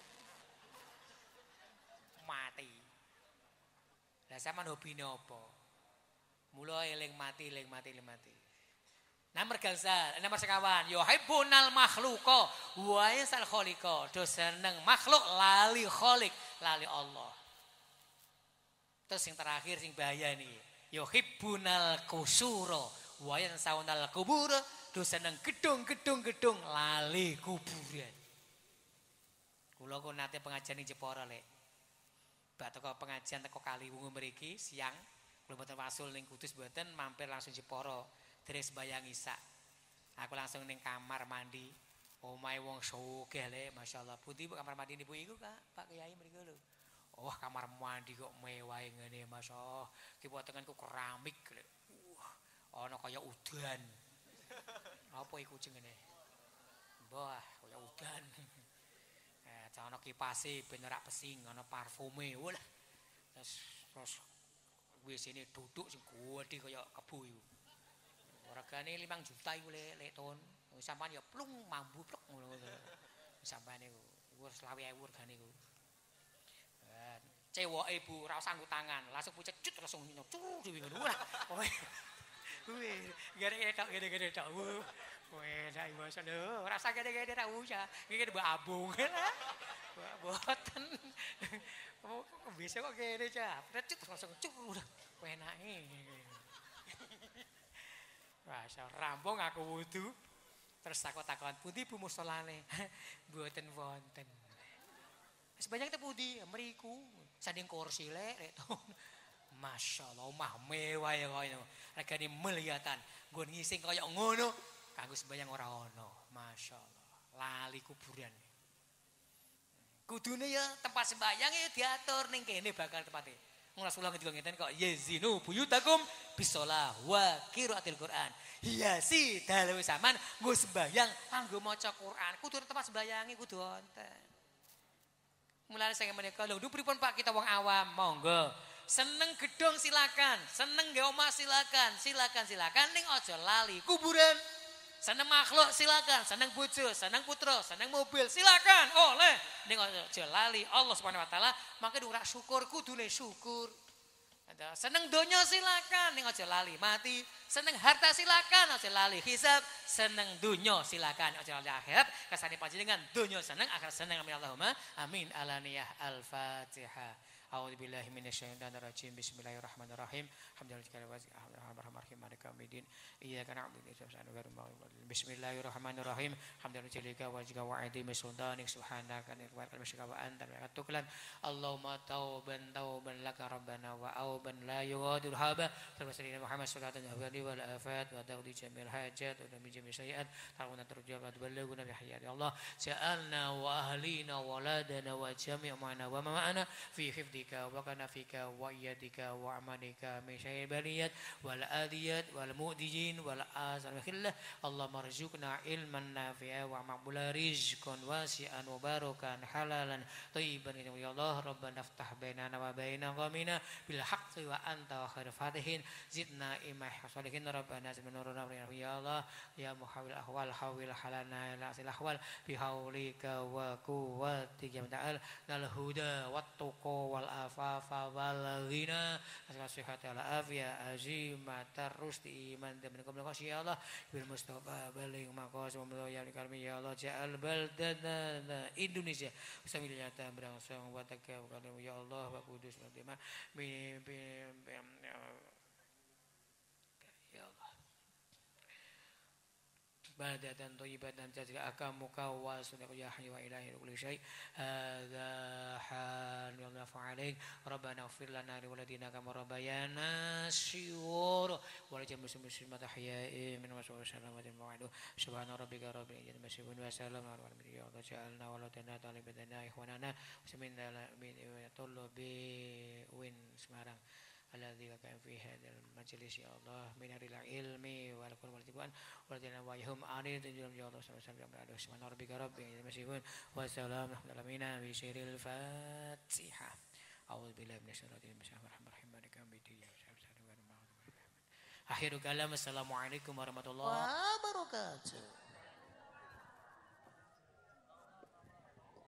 Mati. Lah sampean hobine apa? Mula eling mati, eling mati, eling mati. Nomor gangsal, nomor sekawan. Yuhibbunal makhluqa wa yansal khaliqa. Do seneng makhluk lali khalik, lali Allah. Terus yang terakhir sing bahaya nih. Yuhibbunal kusura wayan saunal kubur do seneng gedung lali kuburan. Kula kok nate pengajian ning Jepara lek. Bak teko pengajian teko Kaliwungu mriki siang kula mboten wasul ning Kudus mboten mampir langsung Jepara dereng sembayang Isya. Aku langsung ning kamar mandi. Omahe wong sugih le, masyaallah. Pundi kamar mandi niku iku Pak Kiai mriku lho. Oh, kamar mandi kok mewah ngene, masyaallah. Ki potenganku keramik lho. Ana kaya udan. Apa iku jenenge? Mbah, kaya udan. Ana kipase ben ora pesing, ana parfume. Walah. Terus WC-ne duduk sing gedhe kaya kebo iku. Regane 5 juta iku lek ton. Sampeyan ya plung mambu plek ngono. Sampeyan niku wis 20.000 regane iku. Cewoke Bu ora usah nggo tangan, langsung pucet cut langsung nyucur dhewe ngono. Wih, gede-gede tok. Wih, dak iso lho, ora usah gede-gede ra usah. Iki mbok abung. Boten. Bisa kok gede cah. Cut langsung cut. Enake. Wah, rampung aku wudu. Terus aku takon, "Pundi Bu musolane?" Mboten wonten. Sebanyak teh pundi? Mriku. Sanding kursi lek to. Masyaallah, omah mewah ya koyo. Regane miliatan. Nggon ngising kaya ngono, kanggo sembayang ora ono. Masyaallah. Lali kuburan. Kudune ya tempat sembayang ya diatur ning kene bakal tempate. Ngulas ulang ketika ngeten kok yazinu buyutakum bisolah wa qiraatil Qur'an. Hiasi dalu sampean nggo sembayang kanggo maca Qur'an. Kudu tempat sembayange kudu wonten. Mulane saya menika lho pripun Pak kita wong awam monggo. Seneng gedung silakan, seneng nggih omah silakan, silakan ning aja lali kuburan. Seneng makhluk silakan, seneng bojo, seneng putra, seneng mobil silakan. Oleh ning aja lali Allah Subhanahu wa taala, mangke ora syukur kudune syukur. Seneng donya silakan ning aja lali mati, seneng harta silakan aja lali hisab, seneng donya silakan aja lali akhirat. Kesane panjenengan donya seneng akhirat seneng amin Allahumma amin alaniyah al-Fatihah. A'udzubillahi minasyaitonir rajim. Bismillahirrahmanirrahim. Hamdalillahil rahmanir maliki yaumiddin. Iyyaka na'budu wa iyyaka nasta'in. Bismillahirrahmanirrahim. Hamdalillahika wa jika wa aidi misultanik subhanaka nirwa al-masyika wa anta tuklan. Allahumma tauban laka rabbana wa auban la yughadiru haba. Terima Muhammad sallallahu alaihi wal afat wa dawdi jamil hajat wa min jami sayiat. Ta'awuna turja wa tuballighuna bi hayati Allah. Sa'alna wa ahlina wa waladana wa jami'a ma'ana wa ma'ana fi وكان فيك وإيادك وعملك من شيء البريات والآديات والمؤدجين والآثار الخلة اللهم ارزقنا علما نافعا ومقبولا رزقا واسعا مباركا حلالا طيبا يا الله ربنا افتح بيننا وبين قومنا بالحق وأنت خير الفاتحين زدنا إيمان صالحين ربنا زدنا نورنا يا الله يا محاول الأحوال حاول حالنا لا الأحوال بحولك وقوتك يا متعال الهدى والتقى والعفاف والغنى الصحة والعافية عزيمة الرشد إيمان dan komunikasi ya Allah bil Mustafa balik maqasid ya Allah ja'al baldana Indonesia bismillahirrahmanirrahim berangsang wa takabur ya Allah wa qudus ya Allah بلدة طيبة تجري أكامك وصدق يا حي وإلهي كل شيء هذا حال يضاف عليك ربنا اغفر لنا ولولدينا كما ربيانا صغارا ولجميع المسلمين أحياء من وسوء السلامة الموعد سبحان ربك رب العزة عما يصفون وسلام على المرسلين وجعلنا ولدنا طالبنا إخواننا وسمينا من طلب وين Semarang الذي كان في هذا المجلس يا الله من العلم والقرب والتقوى والجنة ويهم آمين تجلم يا الله صلى الله عليه وسلم سبحان ربك رب العزة عما يصفون والسلام على المرسلين بشر الفاتحة أعوذ بالله من الشيطان الرجيم بسم الله الرحمن الرحيم مالك يوم الدين آخر كلام السلام عليكم ورحمة الله wabarakatuh.